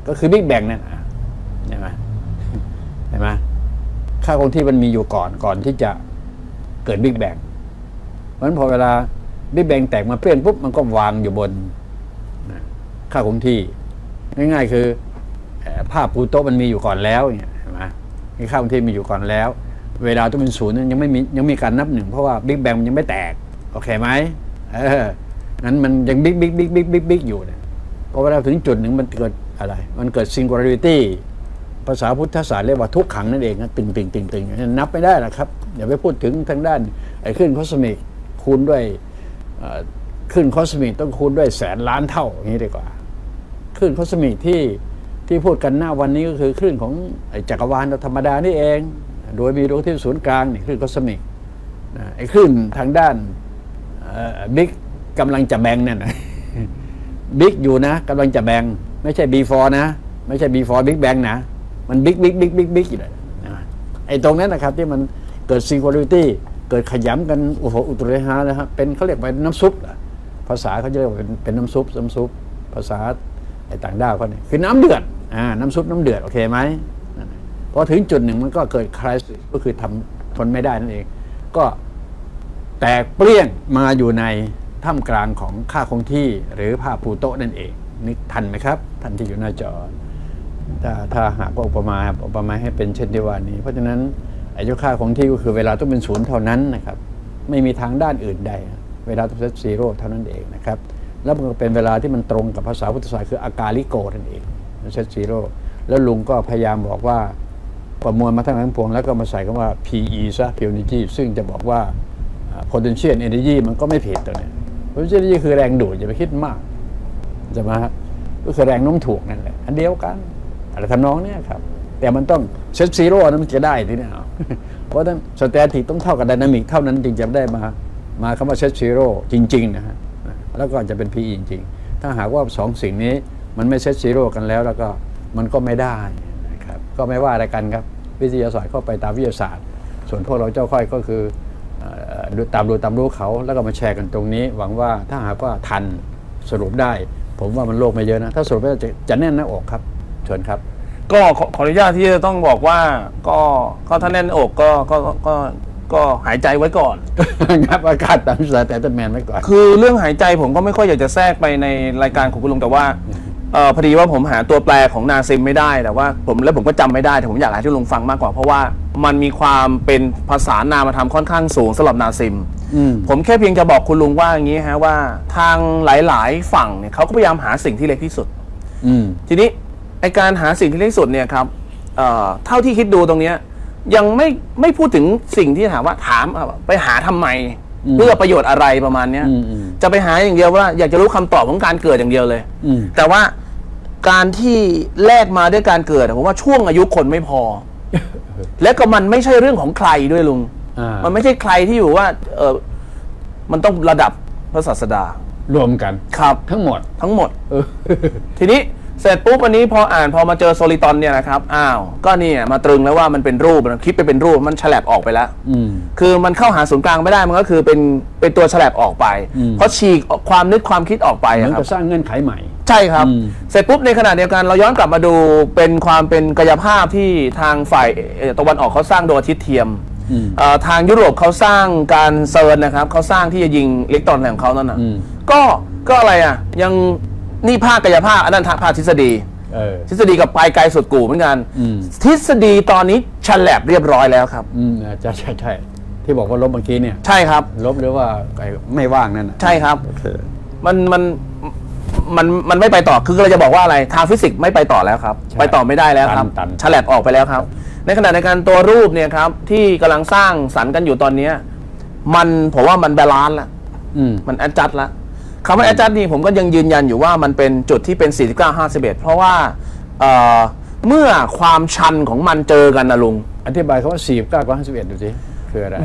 ก็คือบิ๊กแบงนั่นเห็นไหมเห็นไหมค่าคงที่มันมีอยู่ก่อนก่อนที่จะเกิดบิ๊กแบงเพราะฉะนั้นพอเวลาบิ๊กแบงแตกมาเปลี่ยนปุ๊บมันก็วางอยู่บนค่าคงที่ง่ายๆคือภาพพลูโตมันมีอยู่ก่อนแล้วเนี่ยเห็นไหมมีค่าคงที่มีอยู่ก่อนแล้วเวลาต้องเป็นศูนย์ยังไม่มียังมีการนับหนึ่งเพราะว่าบิ๊กแบงมันยังไม่แตกโอเคไหมเออนั้นมันยังบิ๊กบิ๊กบิ๊กบิ๊กบิ๊กบิ๊กอยู่เนี่ยพอเวลาถึงจุดหนึ่งมันเกิดอะไรมันเกิด singularity ภาษาพุทธศาสตร์เรียกว่าทุกขังนั่นเองนะตึงตึงตึงตึงนับไม่ได้หรอกครับอย่าไปพูดถึงทางด้านไอ้คลื่นคอสมิกคูณด้วยคลื่นคอสมิกต้องคูณด้วยแสนล้านเท่าอย่างนี้ดีกว่าคลื่นคอสมิกที่ที่พูดกันหน้าวันนี้ก็คือคลื่นของไอ้จักรวาลธรรมดานี่เองโดยมีดวงอาทิตย์ศูนย์กลางนี่คลื่นคอสมิกไอ้คลื่นทางด้านบิ๊กกำลังจะแบงนั่นบิ๊กอยู่นะกำลังจะแบงไม่ใช่ before นะไม่ใช่ before big bang นะมันบิ๊กบิ๊กบิ๊กบิ๊กบิ๊กอยู่เลยไอ้ตรงนั้นนะครับที่มันเกิด singularity เกิดขยำกันโอ้โหอุตริหานะครับเป็นเขาเรียกว่าน้ำซุปภาษาเขาจะเรียกว่าเป็นเป็นน้ำซุปน้ำซุปภาษาไอ้ต่างดาวเขาเนี่ยคือน้ำเดือดอ่าน้ำซุปน้ำเดือดโอเคไหมพอถึงจุดหนึ่งมันก็เกิด crisis ก็คือทำทนไม่ได้นั่นเองก็แตกเปรี้ยงมาอยู่ในท่ามกลางของค่าคงที่หรือภาพพลูโตนั่นเองนึกทันไหมครับทันที่อยู่หน้าจอถ้าถ้าหากว่าอุปมาอุปมาให้เป็นเช่นที่ว่านี้เพราะฉะนั้นไอ้เจ้าค่าคงที่ก็คือเวลาต้องเป็นศูนย์เท่านั้นนะครับไม่มีทางด้านอื่นใดเวลาต้องเซตซีโร่เท่านั้นเองนะครับแล้วมันก็เป็นเวลาที่มันตรงกับภาษาพุทธศาสตร์คืออากาลิโกนั่นเองเซตซีโร่แล้วลุงก็พยายามบอกว่าประมวลมาทั้งทั้งปวงแล้วก็มาใส่คำว่า พี อี ซะ Pure Energy ซึ่งจะบอกว่า potential energy มันก็ไม่ผิดตัวนี้ potential energy คือแรงดูดอย่าไปคิดมากจะมาก็คือแรงโน้มถ่วงนั่นแหละอันเดียวกันอะไรทำนองนี้ครับแต่มันต้องเซตซีโร่นั้นมันจะได้ทีนี้เพราะฉะนั้นสแตติกต้องเท่ากับไดนามิกเท่านั้นจึงจะได้มามาคำว่าเซตซีโร่จริงๆนะฮะแล้วก็จะเป็น พี อี จริงๆถ้าหากว่าสองสิ่งนี้มันไม่เซตซีโร่กันแล้วแล้วก็มันก็ไม่ได้นะครับก็ไม่ว่าอะไรกันครับวิทยาศาสตร์เข้าไปตามวิทยาศาสตร์ส่วนพวกเราเจ้าค่อยก็คือตามรู้ตามรู้เขาแล้วก็มาแชร์กันตรงนี้หวังว่าถ้าหากว่าทันสรุปได้ผมว่ามันโลกไม่เยอะนะถ้าสรุปได้จะจะแน่นหน้าอกครับเชิญครับก็ขอขออนุญาตที่จะต้องบอกว่าก็ก็ถ้าแน่นอกก็ก็ก็ก็หายใจไว้ก่อนงับอากาศตามสายแต่ต้นแมนไว้ก่อนคือเรื่องหายใจผมก็ไม่ค่อยอยากจะแทรกไปในรายการของคุณลุงแต่ว่าเออพอดีว่าผมหาตัวแปรของนาซิมไม่ได้แต่ว่าผมแล้วผมก็จำไม่ได้แต่ผมอยากให้ทุกลุงฟังมากกว่าเพราะว่ามันมีความเป็นภาษานามธรรมค่อนข้างสูงสำหรับนาซิมผมแค่เพียงจะบอกคุณลุงว่าอย่างนี้ฮะว่าทางหลายๆฝั่งเนี่ยเขาก็พยายามหาสิ่งที่เล็กที่สุดทีนี้ไอการหาสิ่งที่เล็กที่สุดเนี่ยครับเอ่อเท่าที่คิดดูตรงเนี้ยยังไม่ไม่พูดถึงสิ่งที่ถามว่าถามไปหาทำไมเพื่อประโยชน์อะไรประมาณเนี้ยจะไปหาอย่างเดียวว่าอยากจะรู้คำตอบของการเกิดอย่างเดียวเลยแต่ว่าการที่แลกมาด้วยการเกิดผมว่าช่วงอายุคนไม่พอ และก็มันไม่ใช่เรื่องของใครด้วยลุงมันไม่ใช่ใครที่อยู่ว่าเออมันต้องระดับพระศาสดารวมกันครับทั้งหมดทั้งหมดทีนี้เสร็จปุ๊บวันนี้พออ่านพอมาเจอโซลิตอนเนี่ยนะครับอ้าวก็เนี่ยมาตรึงแล้วว่ามันเป็นรูปมันคิดไปเป็นรูปมันฉลับออกไปแล้วคือมันเข้าหาศูนย์กลางไม่ได้มันก็คือเป็นเป็นตัวฉลับออกไปเพราะฉีกความนึกความคิดออกไปมันจะสร้างเงื่อนไขใหม่ใช่ครับเสร็จปุ๊บในขณะเดียวกันเราย้อนกลับมาดูเป็นความเป็นกายภาพที่ทางฝ่ายตะวันออกเขาสร้างดวงอาทิตย์เทียมทางยุโรปเขาสร้างการเซิร์นนะครับเขาสร้างที่จะยิงอิเล็กตรอนของเขานั่นนะก็ก็อะไรอ่ะยังนี่ภาคกายภาพอันนั้นภาคทฤษฎีทฤษฎีกับไปไกลสุดกู่เหมือนกันทฤษฎีตอนนี้ฉลับเรียบร้อยแล้วครับอืมใช่ใช่ใช่ที่บอกว่าลบเมื่อกี้เนี่ยใช่ครับลบหรือว่าไม่ว่างนั่นใช่ครับมันมันมันมันไม่ไปต่อคือเราจะบอกว่าอะไรทางฟิสิกส์ไม่ไปต่อแล้วครับไปต่อไม่ได้แล้วครับฉลับออกไปแล้วครับในขณะในการตัวรูปเนี่ยครับที่กำลังสร้างสรรค์กันอยู่ตอนนี้มันผมว่ามันบาลานซ์ละมันแอดจัดละคำว่าแอดจัดนี่ผมก็ยังยืนยันอยู่ว่ามันเป็นจุดที่เป็นสี่สิบเก้า ห้าสิบเอ็ดเพราะว่าเอ่อเมื่อความชันของมันเจอกันนะลุงอธิบายคำว่าสี่สิบเก้ากับห้าสิบเอ็ดดูสิคืออะไร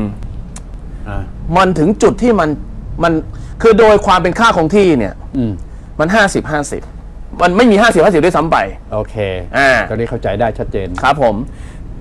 มันถึงจุดที่มันมันคือโดยความเป็นค่าคงที่เนี่ยมันห้าสิบ ห้าสิบมันไม่มีห้าสิบ ห้าสิบด้วยซ้ำไปโอเคอ่าตอนนี้เข้าใจได้ชัดเจนครับผม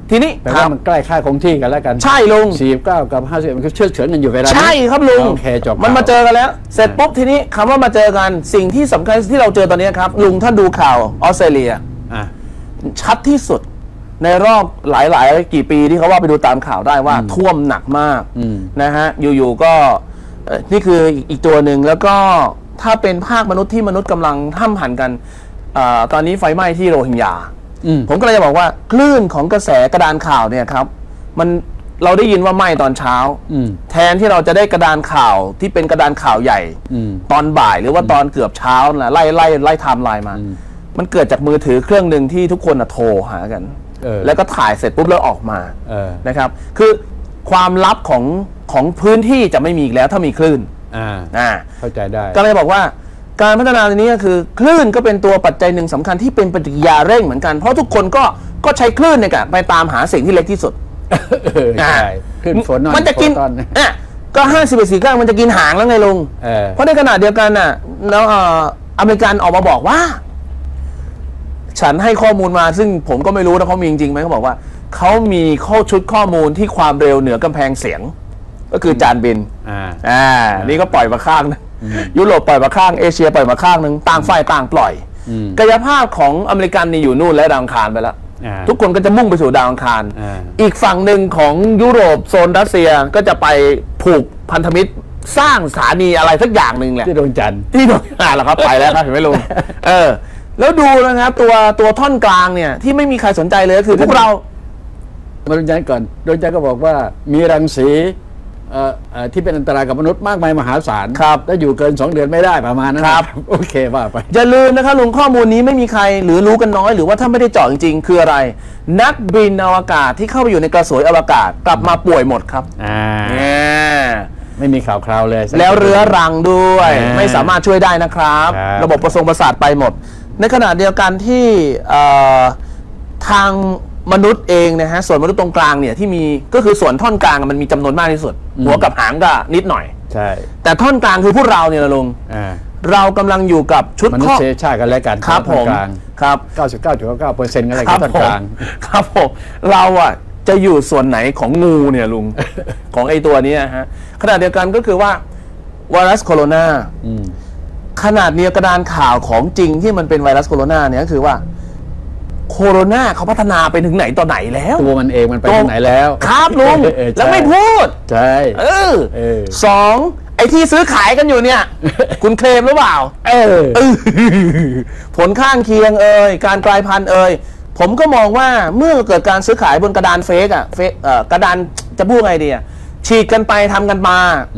ทีนี้แต่ว่ามันใกล้ค่าคงที่กันแล้วกันใช่ลุงสี่สิบเก้ากับห้าสิบมันก็เชื่อเฉือนกันอยู่เวลาใช่ครับลุงโอเคจบมันมาเจอกันแล้วเสร็จปุ๊บทีนี้คำว่ามาเจอกันสิ่งที่สำคัญที่เราเจอตอนนี้ครับลุงท่านดูข่าวออสเตรเลียชัดที่สุดในรอบหลายๆกี่ปีที่เขาว่าไปดูตามข่าวได้ว่าท่วมหนักมากนะฮะอยู่ๆก็นี่คืออีกตัวหนึ่งแล้วก็ถ้าเป็นภาคมนุษย์ที่มนุษย์กำลังห้ำหั่นกันตอนนี้ไฟไหม้ที่โรฮิงญาผมก็เลยจะบอกว่าคลื่นของกระแสกระดานข่าวเนี่ยครับมันเราได้ยินว่าไหม้ตอนเช้าแทนที่เราจะได้กระดานข่าวที่เป็นกระดานข่าวใหญ่ตอนบ่ายหรือว่าตอนเกือบเช้านะไล่ไล่ไล่ไทม์ไลน์มามันเกิดจากมือถือเครื่องหนึ่งที่ทุกคนโทรหากันแล้วก็ถ่ายเสร็จปุ๊บแล้วออกมานะครับคือความลับของของพื้นที่จะไม่มีอีกแล้วถ้ามีคลื่นอ่าเข้าใจได้ก็เลยบอกว่าการพัฒนาในนี้ก็คือคลื่นก็เป็นตัวปัจจัยหนึ่งสำคัญที่เป็นปฏิกิริยาเร่งเหมือนกันเพราะทุกคนก็ก็ใช้คลื่นในการไปตามหาสิ่งที่เล็กที่สุดใช่คลื่นฝนมันจะกินอ่ะก็ห้าสิบเอ็ดสี่เก้ามันจะกินหางแล้วไงลุงเพราะในขณะเดียวกันน่ะแล้วอเมริกันออกมาบอกว่าฉันให้ข้อมูลมาซึ่งผมก็ไม่รู้นะเขามีจริงไหมเขาบอกว่าเขามีข้อชุดข้อมูลที่ความเร็วเหนือกำแพงเสียงก็คือจานบินอ่าอ่านี่ก็ปล่อยมาข้างนะยุโรปปล่อยมาข้างเอเชียปล่อยมาข้างหนึ่งต่างฝ่ายต่างปล่อยกายภาพของอเมริกันนี่อยู่นู่นและดาวอังคารไปแล้วทุกคนก็จะมุ่งไปสู่ดาวอังคารอีกฝั่งหนึ่งของยุโรปโซนรัสเซียก็จะไปผูกพันธมิตรสร้างสถานีอะไรสักอย่างหนึ่งแหละที่ดวงจันทร์ที่ดวงจันทร์แล้วครับไปแล้วครับเห็นไหมลุงเออแล้วดูนะครับตัวตัวท่อนกลางเนี่ยที่ไม่มีใครสนใจเลยก็คือพวกเรามาดวงจันทร์ก่อนดวงจันทร์ก็บอกว่ามีรังสีที่เป็นอันตรายกับมนุษย์มากมายมหาศาลครับถ้าอยู่เกินสองเดือนไม่ได้ประมาณนั้นครับโอเคว่าไปอย่าลืมนะครับลุงข้อมูลนี้ไม่มีใครหรือรู้กันน้อยหรือว่าถ้าไม่ได้เจาะจริงๆคืออะไรนักบินอวกาศที่เข้าไปอยู่ในกระสวยอวกาศกลับมาป่วยหมดครับอ่าไม่มีข่าวคราวเลยแล้วเรื้อรังด้วยไม่สามารถช่วยได้นะครับระบบประสงค์ประสาทไปหมดในขณะเดียวกันที่ทางมนุษย์เองนะฮะส่วนมนุษย์ตรงกลางเนี่ยที่มีก็คือส่วนท่อนกลางมันมีจำนวนมากที่สุดหัวกับหางก็นิดหน่อยใช่แต่ท่อนกลางคือพวกเราเนี่ยลุงเรากำลังอยู่กับชุดมนุษยชาติกันและกันครับผมครับเก้าสิบเก้าจุดเก้าเก้าเปอร์เซ็นต์ กันเลยครับท่อนกลางครับผมเราอ่ะจะอยู่ส่วนไหนของงูเนี่ยลุง ของไอตัวนี้ฮะขณะเดียวกันก็คือว่าไวรัสโคโรนาขนาดเนี้ยกระดานข่าวของจริงที่มันเป็นไวรัสโคโรนาเนี่ยก็คือว่าโคโรนาเขาพัฒนาไปถึงไหนต่อไหนแล้วตัวมันเองมันไปถึงไหนแล้วครับลุงแล้วไม่พูดใช่เออสองไอ้ที่ซื้อขายกันอยู่เนี่ยคุณเคลมหรือเปล่าเออผลข้างเคียงเอ่ยการกลายพันธุ์เอ่ยผมก็มองว่าเมื่อเกิดการซื้อขายบนกระดานเฟกอะเฟกเอ่อกระดานจะพูดไงดีอะฉีดกันไปทำกันมา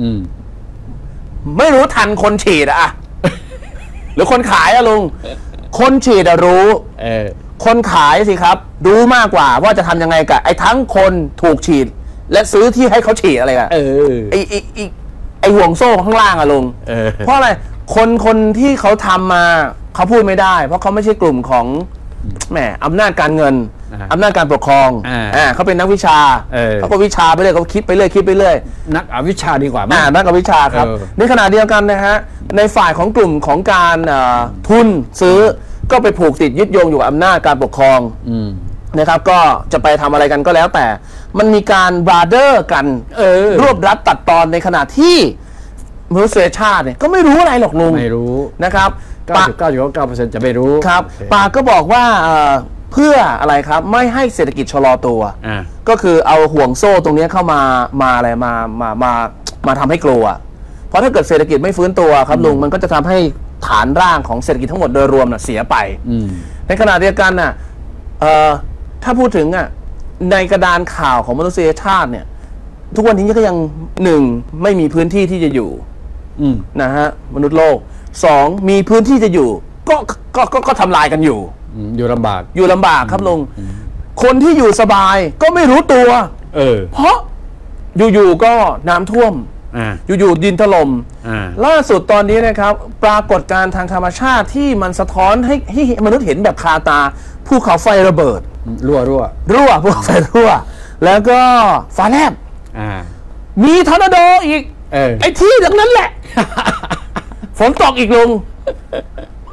ไม่รู้ทันคนฉีดอะหรือคนขายอะลุงคนฉีดอะรู้คนขายสิครับรู้มากกว่าว่าจะทำยังไงกับไอ้ทั้งคนถูกฉีดและซื้อที่ให้เขาฉีดอะไรกันไอ้ไอ้ไอ้ไอ้ห่วงโซ่ข้างล่างอะลุงเพราะอะไรคนคนที่เขาทำมาเขาพูดไม่ได้เพราะเขาไม่ใช่กลุ่มของแหมอำนาจการเงินอำนาจการปกครองอ่าเขาเป็นนักวิชาเขาก็วิชาไปเรื่อยเขาคิดไปเรื่อยคิดไปเรื่อยนักอวิชาดีกว่าอ่านักอวิชาครับในขณะเดียวกันนะฮะในฝ่ายของกลุ่มของการทุนซื้อก็ไปผูกติดยึดโยงอยู่กับอำนาจการปกครองนะครับก็จะไปทำอะไรกันก็แล้วแต่มันมีการบราเดอร์กันรวบรัดตัดตอนในขณะที่มนุษยชาติเนี่ยก็ไม่รู้อะไรหรอกลุงไม่รู้นะครับเก้าสิบเก้าจุดเก้าเปอร์เซ็นต์จะไม่รู้ครับปาก็บอกว่าเพื่ออะไรครับไม่ให้เศรษฐกิจชะลอตัวก็คือเอาห่วงโซ่ตรงนี้เข้ามามาอะไรมามามามาทำให้กลัวเพราะถ้าเกิดเศรษฐกิจไม่ฟื้นตัวครับลุงมันก็จะทำให้ฐานร่างของเศรษฐกิจทั้งหมดโดยรวมน่ะเสียไปในขณะเดียวกันน่ะถ้าพูดถึงอ่ะในกระดานข่าวของมนุษยชาติเนี่ยทุกวันนี้ก็ยังหนึ่งไม่มีพื้นที่ที่จะอยู่นะฮะมนุษย์โลกสองมีพื้นที่จะอยู่ก็ก็ก็ก็ทำลายกันอยู่อยู่ลำบากอยู่ลำบากครับลุงคนที่อยู่สบายก็ไม่รู้ตัวเออเพราะอยู่ๆก็น้ำท่วมอยู่ๆดินถล่มล่าสุดตอนนี้นะครับปรากฏการณ์ทางธรรมชาติที่มันสะท้อนให้ให้มนุษย์เห็นแบบคาตาภูเขาไฟระเบิดรั่วรั่วรั่วภูเขาไฟรั่วแล้วก็ฟ้าแลบมีทอร์นาโดอีกไอ้ที่ดังนั้นแหละฝนตกอีกลุง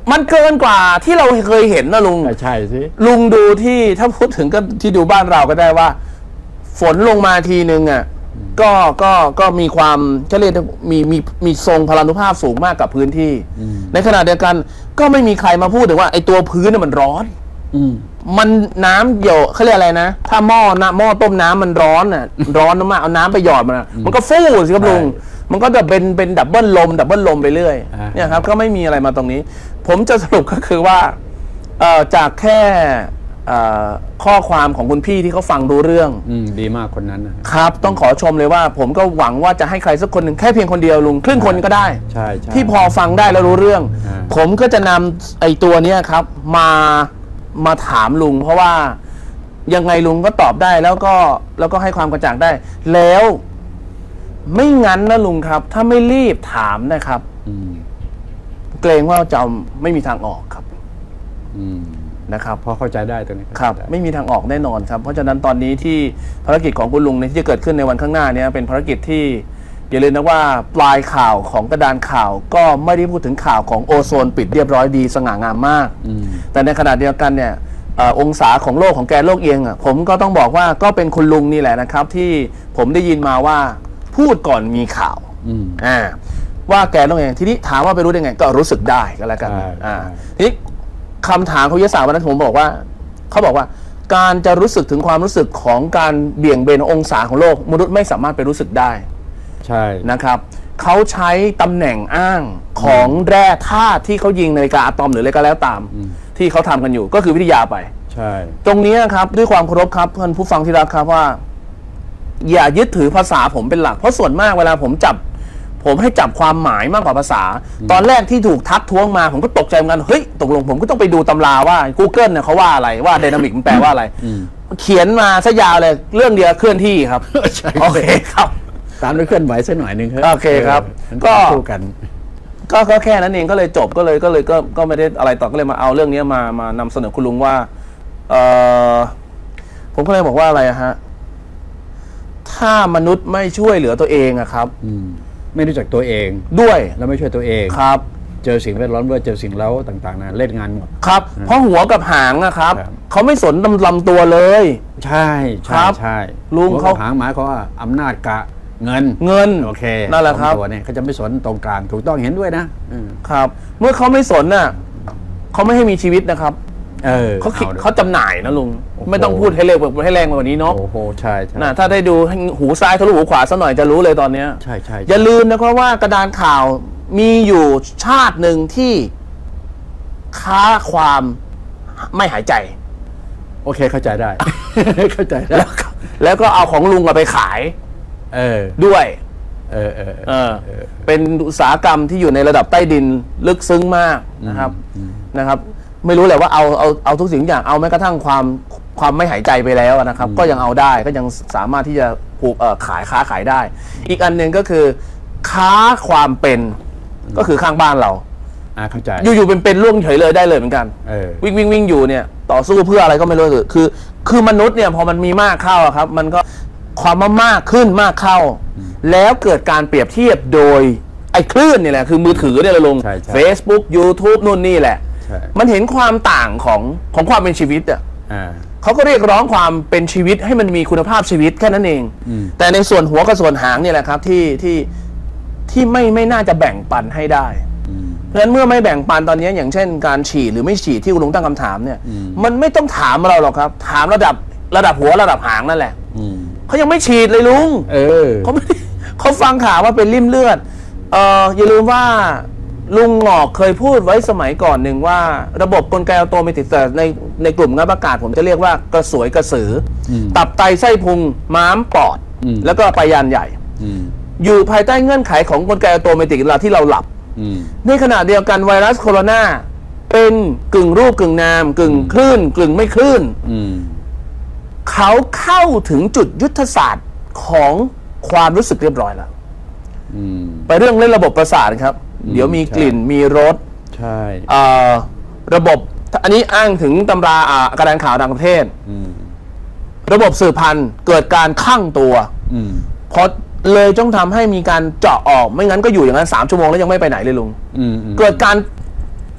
มันเกินกว่าที่เราเคยเห็นนะลุงใช่สิลุงดูที่ถ้าพูดถึงก็ที่ดูบ้านเราก็ได้ว่า ฝนลงมาทีนึงอ่ะก็ก็ก็มีความจะเรียกมีมีมีทรงพลานุภาพสูงมากกับพื้นที่ในขณะเดียวกันก็ไม่มีใครมาพูดถึงว่าไอ้ตัวพื้นน่ะมันร้อนมันน้ำหยดเขาเรียกอะไรนะถ้าหม้อนะหม้อต้มน้ำมันร้อนอ่ะร้อนมากเอาน้ำไปหยอดมันมันก็ฟู่สิครับลุงมันก็จะเป็นเป็นดับเบิลลมดับเบิลลมไปเรื่อยเนี่ยครับก็ไม่มีอะไรมาตรงนี้ผมจะสรุปก็คือว่าจากแค่ข้อความของคุณพี่ที่เขาฟังรู้เรื่องดีมากคนนั้นนะครับต้องขอชมเลยว่าผมก็หวังว่าจะให้ใครสักคนหนึ่งแค่เพียงคนเดียวลุงครึ่งคนก็ได้ใช่ที่พอฟังได้แล้วรู้เรื่องผมก็จะนำไอ้ตัวนี้ครับมามาถามลุงเพราะว่ายังไงลุงก็ตอบได้แล้วก็แล้วก็ให้ความกระจ่างได้แล้วไม่งั้นนะลุงครับถ้าไม่รีบถามนะครับเกรงว่าจะไม่มีทางออกครับนะครับพอเข้าใจได้ตรงนี้ครับไม่มีทางออกแน่นอนครับเพราะฉะนั้นตอนนี้ที่ภารกิจของคุณลุงในที่จะเกิดขึ้นในวันข้างหน้านี้เป็นภารกิจที่อย่าลืมนะว่าปลายข่าวของกระดานข่าวก็ไม่ได้พูดถึงข่าวของโอโซนปิดเรียบร้อยดีสง่างามมากแต่ในขณะเดียวกันเนี่ยองศาของโลกของแกนโลกเอียงอ่ะผมก็ต้องบอกว่าก็เป็นคุณลุงนี่แหละนะครับที่ผมได้ยินมาว่าพูดก่อนมีข่าวอ่าว่าแกนโลกเอียงทีนี้ถามว่าไปรู้ได้ไงก็รู้สึกได้ก็แล้วกันอ่าทีนี้คำถามของวิทยาศาสตร์วันนั้นผมบอกว่าเขาบอกว่าการจะรู้สึกถึงความรู้สึกของการเบี่ยงเบนองศาของโลกมนุษย์ไม่สามารถไปรู้สึกได้ใช่นะครับเขาใช้ตำแหน่งอ้างของแร่ธาตุที่เขายิงนาฬิกาอะตอมหรืออะไรก็แล้วตามที่เขาทำกันอยู่ก็คือวิทยาไปใช่ตรงนี้ครับด้วยความเคารพครับท่านผู้ฟังที่รักครับว่าอย่ายึดถือภาษาผมเป็นหลักเพราะส่วนมากเวลาผมจับผมให้จับความหมายมากกว่าภาษาตอนแรกที่ถูกทักท้วงมาผมก็ตกใจเหมือนกันเฮ้ยตกลงผมก็ต้องไปดูตำราว่า Google เนี่ยเขาว่าอะไรว่าไดนามิกมันแปลว่าอะไรเขียนมาซะยาวเลยเรื่องเดียวเคลื่อนที่ครับโอเคครับตามด้วยเคลื่อนไหวสักหน่อยนึงครับโอเคครับก็คู่กันก็แค่นั้นเองก็เลยจบก็เลยก็เลยก็ก็ไม่ได้อะไรต่อก็เลยมาเอาเรื่องนี้มามานำเสนอคุณลุงว่าเออผมก็เลยบอกว่าอะไรฮะถ้ามนุษย์ไม่ช่วยเหลือตัวเองอะครับไม่รู้จักตัวเองด้วยแล้วไม่ช่วยตัวเองครับเจอสิ่งแวดล้อมด้วยเจอสิ่งเล้าต่างๆนะเล่นงานหมดครับเพราะหัวกับหางนะครับเขาไม่สนลำลำตัวเลยใช่ใช่ใช่ลุงเขาหางหมายเขาว่าอำนาจกะเงินเงินโอเคนั่นแหละครับตัวเนี่ยเขาจะไม่สนตรงกลางถูกต้องเห็นด้วยนะครับเมื่อเขาไม่สนน่ะเขาไม่ให้มีชีวิตนะครับเออเขาเขาจำหน่ายนะลุงไม่ต้องพูดให้เร็วให้แรงกว่านี้เนาะโอ้โหใช่ใช่นะถ้าได้ดูหูซ้ายทะลุหูขวาสักหน่อยจะรู้เลยตอนเนี้ยใช่ใช่อย่าลืมนะครับว่ากระดานข่าวมีอยู่ชาติหนึ่งที่ค้าความไม่หายใจโอเคเข้าใจได้เข้าใจได้แล้วก็เอาของลุงไปขายเออด้วยเออเออเออเป็นอุตสาหกรรมที่อยู่ในระดับใต้ดินลึกซึ้งมากนะครับนะครับไม่รู้แหละว่าเอาเอาเอาทุกสิ่งอย่างเอาแม้กระทั่งความความไม่หายใจไปแล้วนะครับก็ยังเอาได้ก็ยังสามารถที่จะผูกเอ่อขายค้าขายได้อีกอันหนึ่งก็คือค้าความเป็นก็คือข้างบ้านเราอ่าเข้าใจอยู่ๆเป็นเป็นล่วงเฉยเลยได้เลยเหมือนกันวิ่งวิ่งวิ่งอยู่เนี่ยต่อสู้เพื่ออะไรก็ไม่รู้คือคือมนุษย์เนี่ยพอมันมีมากเข้าครับมันก็ความมากขึ้นมากเข้าแล้วเกิดการเปรียบเทียบโดยไอ้คลื่นนี่แหละคือมือถือเนี่ยเราลง Facebook YouTube นู่นนี่แหละมันเห็นความต่างของของความเป็นชีวิตอ่ะเขาก็เรียกร้องความเป็นชีวิตให้มันมีคุณภาพชีวิตแค่นั้นเองแต่ในส่วนหัวกับส่วนหางเนี่ยแหละครับที่ที่ที่ไม่ไม่น่าจะแบ่งปันให้ได้เพราะฉะนั้นเมื่อไม่แบ่งปันตอนนี้อย่างเช่นการฉีดหรือไม่ฉีดที่คุณลุงตั้งคำถามเนี่ยมันไม่ต้องถามเราหรอกครับถามระดับระดับหัวระดับหางนั่นแหละเขายังไม่ฉีดเลยลุงเออเขาไม่เขาฟังข่าวว่าเป็นริ่มเลือดเอออย่าลืมว่าลุงหงอกเคยพูดไว้สมัยก่อนหนึ่งว่าระบบกลไกอัตโนมัติแต่ในในกลุ่มงับอากาศผมจะเรียกว่ากระสวยกระสือตับไตไส้พุงม้ามปอดแล้วก็ปลายานใหญ่อยู่ภายใต้เงื่อนไขของกลไกอัตโนมัติเวลาที่เราหลับในขณะเดียวกันไวรัสโคโรนาเป็นกึ่งรูปกึ่งนามกึ่งคลื่นกึ่งไม่คลื่นเขาเข้าถึงจุดยุทธศาสตร์ของความรู้สึกเรียบร้อยแล้วไปเรื่องเล่นระบบประสาทครับเดี๋ยวมีกลิ่นมีรสใช่ระบบอันนี้อ้างถึงตำรากระดานข่าวต่างประเทศระบบสืบพันธุ์เกิดการคั่งตัวเพราะเลยต้องทำให้มีการเจาะออกไม่งั้นก็อยู่อย่างนั้นสามชั่วโมงแล้วยังไม่ไปไหนเลยลุงเกิดการ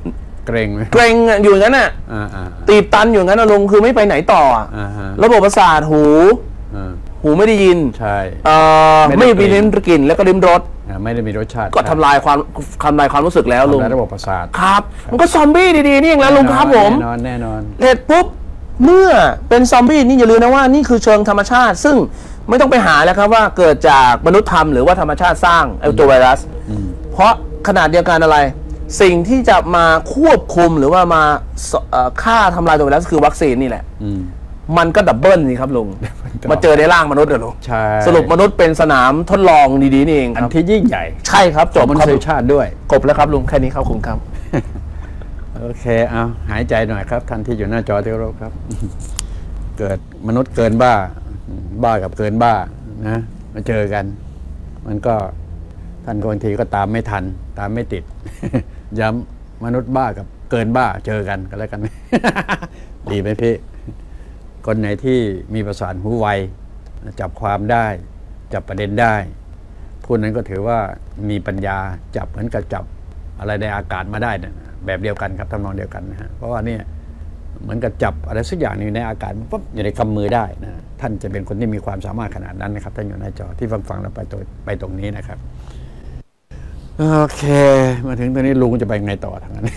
เกรงไหมเกรงอยู่อย่างนั้นน่ะอ่าอ่าตีบตันอยู่งั้นนะลุงคือไม่ไปไหนต่ออ่ะอ่าฮะระบบประสาทหูอ่าหูไม่ได้ยินใช่เอ่อไม่ไม่ได้มีกลิ่นลิ้มกลิ่นแล้วก็ลิ้มรสอ่าไม่ได้มีรสชาติก็ทำลายความทำลายความรู้สึกแล้วลุงทำลายระบบประสาทครับ มันก็ซอมบี้ดีๆนี่เองแล้วลุงครับผมแน่นอนแน่นอนเสร็จปุ๊บเมื่อเป็นซอมบี้นี่อย่าลืมนะว่านี่คือเชิงธรรมชาติ ซึ่งไม่ต้องไปหาแล้วครับว่าเกิดจากมนุษย์ทำหรือว่าธรรมชาติสร้างไอ้ตัวไวรัส เพราะขนาดเดียวกันอะไร สิ่งที่จะมาควบคุมหรือว่ามาสเอ่อฆ่าทำลายตัวไวรัสคือวัคซีนนี่แหละอืมมันก็ดับเบิลนี่ครับลุง มาเจอในร่างมนุษย์เหรอลุงใช่สรุปมนุษย์เป็นสนามทดลองดีๆนี่เองอัคน รับที่ยิ่งใหญ่ใช่ครับจบของมคนุรับษยชาติด้วยจบแล้วครับลุงแค่นี้ครับคุณครับโอเคเอาหายใจหน่อยครับท่านที่อยู่หน้าจอที่เคารพครับ เกิดมนุษย์เกินบ้า บ้ากับเกินบ้านะมาเจอกัน มันก็ท่านก็บางทีก็ตามไม่ทัน ตามไม่ติด ย้ำมนุษย์บ้ากับเกินบ้าเจอกันก็แล้วกัน ดีไหมพี่ คนไหนที่มีประสาทหูไวจับความได้ จับประเด็นได้ผู้นั้นก็ถือว่ามีปัญญาจับเหมือนกับจับอะไรในอากาศมาได้นะแบบเดียวกันครับทำนองเดียวกันนะฮะเพราะว่าเนี่ยเหมือนกับจับอะไรสักอย่างอยู่ในอากาศปุ๊บอยู่ในกำมือได้นะท่านจะเป็นคนที่มีความสามารถขนาดนั้นนะครับท่านอยู่หน้าจอที่ฟังฟังเราไปตัวไปตรงนี้นะครับโอเคมาถึงตรงนี้ลุงจะไปไงต่อทางนั้น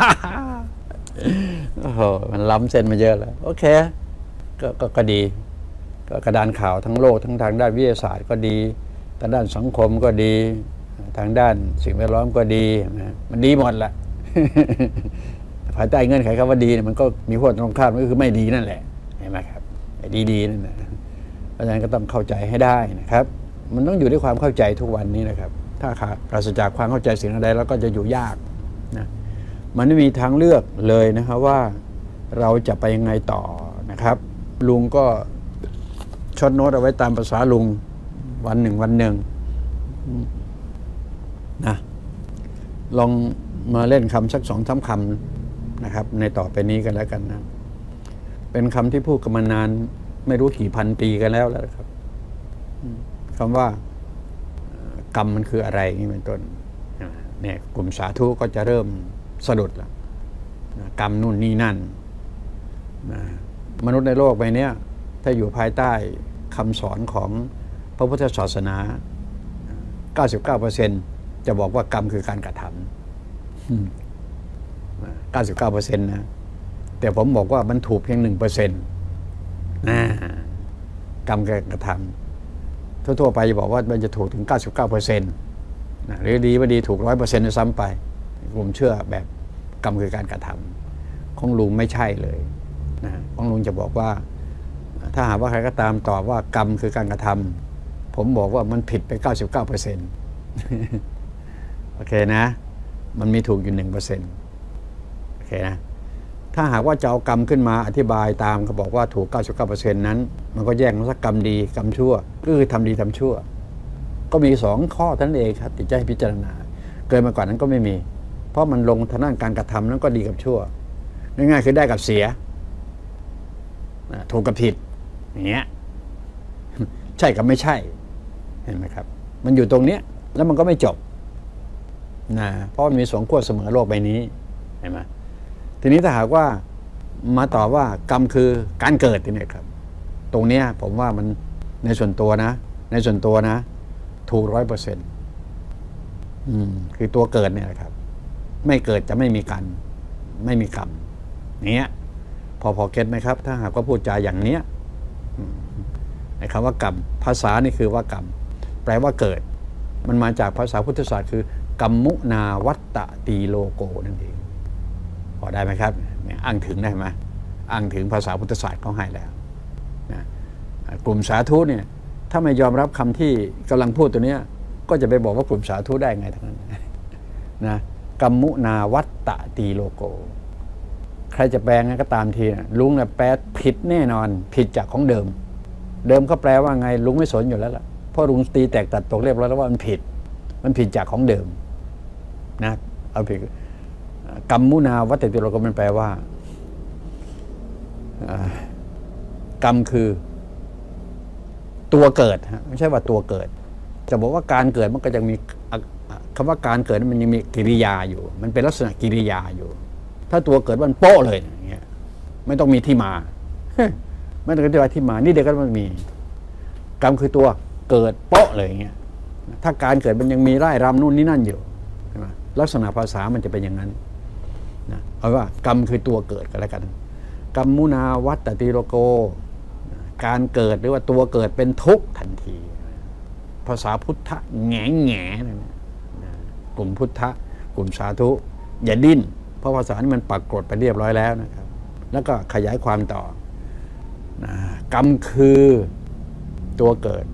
โอ้โหมันล้ำเส้นมาเยอะแล้วโอเคก็ก็ก็ดีก็กระดานข่าวทั้งโลกทั้งทางด้านวิทยาศาสตร์ก็ดีทางด้านสังคมก็ดีทางด้านสิ่งแวดล้อมก็ดีนะมันดีหมดแหละ ภายใต้เงื่อนไขคำว่าดีเนี่ยมันก็มีขั้วตรงข้ามก็คือไม่ดีนั่นแหละเห็นไหมครับไอ้ดีๆนั่นแหละเพราะฉะนั้นก็ต้องเข้าใจให้ได้นะครับมันต้องอยู่ด้วยความเข้าใจทุกวันนี้นะครับถ้าขาดปราศจากความเข้าใจสิ่งใดแล้วก็จะอยู่ยากนะมันไม่มีทางเลือกเลยนะครับว่าเราจะไปยังไงต่อนะครับลุงก็ช็อตโน้ตเอาไว้ตามภาษาลุงวันหนึ่งวันหนึ่งนะลองมาเล่นคำสักสองสามคำนะครับในต่อไปนี้กันแล้วกันนะเป็นคำที่พูดกันมานานไม่รู้กี่พันปีกันแล้วแล้วครับคำว่ากรรมมันคืออะไรนี่เป็นต้นเนี่ยกลุ่มสาธุก็จะเริ่มสะดุดแล้วกรรมนู่นนี่นั่นนะมนุษย์ในโลกใบนี้ถ้าอยู่ภายใต้คำสอนของพระพุทธศาสนา เก้าสิบเก้าเปอร์เซ็นต์ จะบอกว่ากรรมคือการกระทำ เก้าสิบเก้าเปอร์เซ็นต์ นะแต่ผมบอกว่ามันถูกเพียง หนึ่งเปอร์เซ็นต์ นะกรรมการกระทำทั่วๆไปจะบอกว่ามันจะถูกถึง เก้าสิบเก้าเปอร์เซ็นต์ นะหรือดีว่าดีถูก ร้อยเปอร์เซ็นต์ ซ้ำไปผมเชื่อแบบกรรมคือการกระทำของลุงไม่ใช่เลยนะของลุงจะบอกว่าถ้าหากว่าใครก็ตามตอบว่ากรรมคือการกระทำผมบอกว่ามันผิดไป เก้าสิบเก้าเปอร์เซ็นต์ โอเคนะมันมีถูกอยู่ หนึ่งเปอร์เซ็นต์ โอเคนะถ้าหากว่าจะเอากรรมขึ้นมาอธิบายตามเขาบอกว่าถูก เก้าสิบเก้าเปอร์เซ็นต์ นั้นมันก็แยกมันสักกรรมดีกรรมชั่วก็คือทำดีทำชั่วก็มีสองข้อเท่านั้นเองครับที่จะให้พิจารณาเกินมากว่านั้นก็ไม่มีเพราะมันลงทางด้านการกระทำนั้นก็ดีกับชั่วง่ายๆคือได้กับเสียถูกกับผิดอย่างเงี้ยใช่กับไม่ใช่เห็นไหมครับมันอยู่ตรงเนี้ยแล้วมันก็ไม่จบนะเพราะมันมีสองขั้วเสมอโลกใบนี้เห็นไหมทีนี้ถ้าหากว่ามาตอบว่ากรรมคือการเกิดนี่ครับตรงเนี้ยผมว่ามันในส่วนตัวนะในส่วนตัวนะถูกร้อยเปอร์เซ็นต์คือตัวเกิดเนี่ยครับไม่เกิดจะไม่มีการไม่มีกรรมเนี้ยพอพอเก็ตไหมครับถ้าหากว่าพูดจาอย่างเนี้ยไอ้คำว่ากรรมภาษานี่คือว่ากรรมแปลว่าเกิดมันมาจากภาษาพุทธศาสตร์คือกรรมุนาวัตตตีโลโกนั่นเองพอได้ไหมครับเนี่ยอ้างถึงได้ไหมอ้างถึงภาษาพุทธศาสตร์เขาให้แล้วนะกลุ่มสาธุเนี่ยถ้าไม่ยอมรับคำที่กำลังพูดตัวเนี้ยก็จะไปบอกว่ากลุ่มสาธุได้ไงทั้งนั้นนะกรรมุนาวัตตตีโลโกใครจะแปลงก็ตามทีนะลุงเนี่ยแปลผิดแน่นอนผิดจากของเดิมเดิมเขาแปลว่าไงลุงไม่สนอยู่แล้วล่ะเพราะลุงตีแตกตัดตกเรียบร้อยแล้วว่ามันผิดมันผิดจากของเดิมนะเอาผิดกรรมุนาวัตติโลโกมันแปลว่ากรรมคือตัวเกิดไม่ใช่ว่าตัวเกิดจะบอกว่าการเกิดมันก็จะมีคำว่าการเกิดมันยังมีกิริยาอยู่มันเป็นลักษณะกิริยาอยู่ถ้าตัวเกิดมันโป๊ะเลยอย่างเงี้ยไม่ต้องมีที่มาไม่ต้องอธิบายที่มานี่เด็กก็มันมีกรรมคือตัวเกิดโป๊ะเลยอย่างเงี้ยถ้าการเกิดมันยังมีร่ายรำนู่นนี่นั่นอยู่ใช่ไหมลักษณะภาษามันจะเป็นอย่างนั้นนะเอาว่ากรรมคือตัวเกิดกันแล้วกันกรรมุนาวัตติโลโกการเกิดหรือว่าตัวเกิดเป็นทุกข์ทันทีภาษาพุทธะแง่แง่กลุ่มพุทธะกลุ่มสาธุอย่าดิ้นเพราะภาษานี้มันปรากฏไปเรียบร้อยแล้วนะครับแล้วก็ขยายความต่อนะกรรมคือตัวเกิด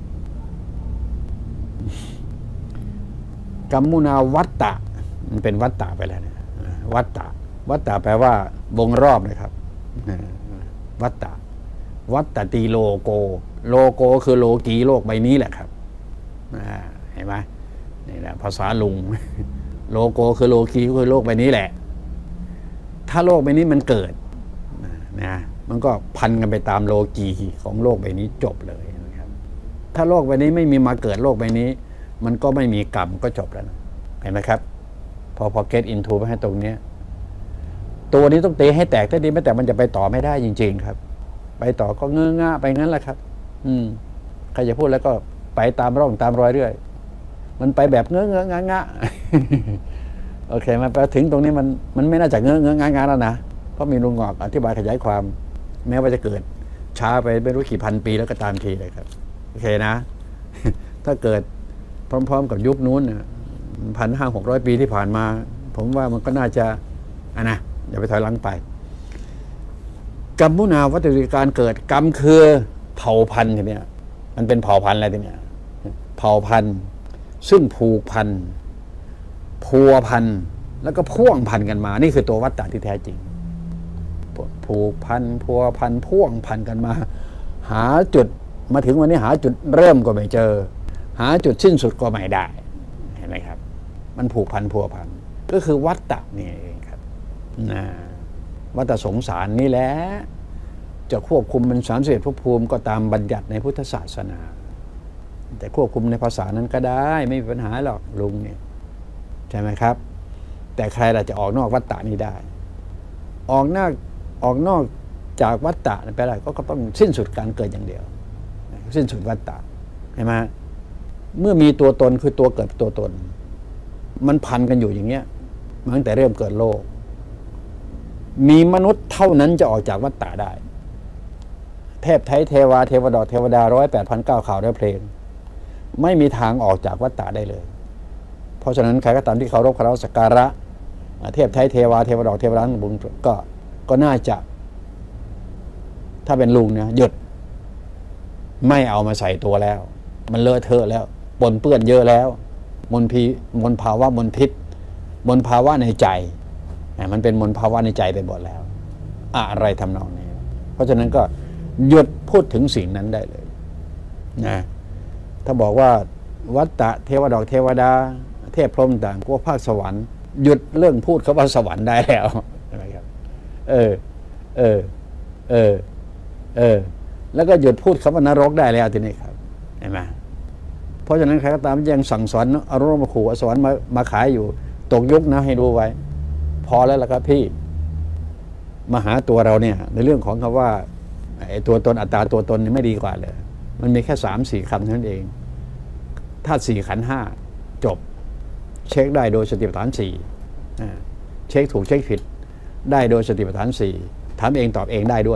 กรรมุนาวัตตะมันเป็นวัตตะไปแล้วนะวัตตะวัตตะแปลว่าวงรอบนะครับวัตตะวัตตติโลโกโลโกคือโลกีโลกใบนี้แหละครับเห็นไหมนี่แหละภาษาลุงโลโกคือโลกีคือโลกใบนี้แหละถ้าโลกใบนี้มันเกิดนะมันก็พันกันไปตามโลกีของโลกใบนี้จบเลยนะครับถ้าโลกใบนี้ไม่มีมาเกิดโลกใบนี้มันก็ไม่มีกรรมก็จบแล้วนะเห็นไหมครับพอพอ get into ไปให้ตรงนี้ตัวนี้ต้องตีให้แตกถ้าดีไม่แตกมันจะไปต่อไม่ได้จริงๆครับไปต่อก็เงื้อง่าไปงั้นแหละครับอืมใครจะพูดแล้วก็ไปตามร่องตามรอยเรื่อยมันไปแบบเงื้อเงื้องะงะโอเคมันไปถึงตรงนี้มันมันไม่น่าจะเงื้อเงื้องะงะแล้วนะเพราะมีลุงงอกอธิบายขยายความแม้ว่าจะเกิดช้าไปไม่รู้กี่พันปีแล้วก็ตามทีเลยครับโอเคนะถ้าเกิดพร้อมๆกับยุคนู้นพันห้าหกร้อยปีที่ผ่านมาผมว่ามันก็น่าจะอ่ะนะอย่าไปถอยหลังไปกรรมุนาวัตถุการเกิดกรรมคือเผ่าพันธุ์ทีเนี้ยมันเป็นเผ่าพันธุ์อะไรทีเนี้ยเผ่าพันธุ์ซึ่งผูกพันพัวพันแล้วก็พ่วงพันกันมานี่คือตัววัตตะที่แท้จริงผูกพันพัวพันพ่วงพันกันมาหาจุดมาถึงวันนี้หาจุดเริ่มก็ไม่เจอหาจุดสิ้นสุดก็ไม่ได้เห็นไหมครับมันผูกพันพัวพันก็คือวัตตะนี่เองครับนะวัตตสงสารนี่แหละจะควบคุมมันสามสิบเอ็ดภพภูมิก็ตามบัญญัติในพุทธศาสนาแต่ควบคุมในภาษานั้นก็ได้ไม่มีปัญหาหรอกลุงเนี่ยใช่ไหมครับแต่ใครล่ะจะออกนอกวัตตะนี้ได้ออกนอกออกนอกจากวัตตะไปได้ก็ต้องสิ้นสุดการเกิดอย่างเดียวสิ้นสุดวัตตะใช่ไหมเมื่อมีตัวตนคือตัวเกิดตัวตนมันพันกันอยู่อย่างเงี้ยมาตั้งแต่เริ่มเกิดโลกมีมนุษย์เท่านั้นจะออกจากวัฏฏะได้เทพไทยเทวาเทวดาเทวดาร้อยแปดพันเก้าข่าวและเพลงไม่มีทางออกจากวัฏฏะได้เลยเพราะฉะนั้นใครก็ตามที่เคารพเคารพสักการะเทพไทยเทวาเทวดาเทวดาบุญก็ก็น่าจะถ้าเป็นลุงเนี่ยหยุดไม่เอามาใส่ตัวแล้วมันเลอะเทอะแล้วปนเปื้อนเยอะแล้วมลพีมลภาวะมลพิษมลภาวะในใจมันเป็นมลภาวะในใจไปหมดแล้วอะไรทำนองนี้เพราะฉะนั้นก็หยุดพูดถึงสิ่งนั้นได้เลยนะถ้าบอกว่าวัตตะเทวดาเทวดาเทพพรหมต่างพวกภาคสวรรค์หยุดเรื่องพูดคำว่าสวรรค์ได้แล้วใช่ไหมครับเออเออเออเออแล้วก็หยุดพูดคำว่านรกได้แล้วทีนี้ครับเห็นไหมเพราะฉะนั้นใครก็ตามยังสั่งสอนอารมณ์มาขู่สวรรค์มามาขายอยู่ตกยุคนะให้รู้ไว้พอแล้วล่ะครับพี่มาหาตัวเราเนี่ยในเรื่องของคำว่าไอ้ตัวตนอัตตาตัวตนนี่ไม่ดีกว่าเลยมันมีแค่สามสี่คำเท่านั้นเองธาตุสี่ขันธ์ห้าจบเช็คได้โดยสติปัฏฐานสี่เช็คถูกเช็คผิดได้โดยสติปัฏฐานสี่ถามเองตอบเองได้ด้วย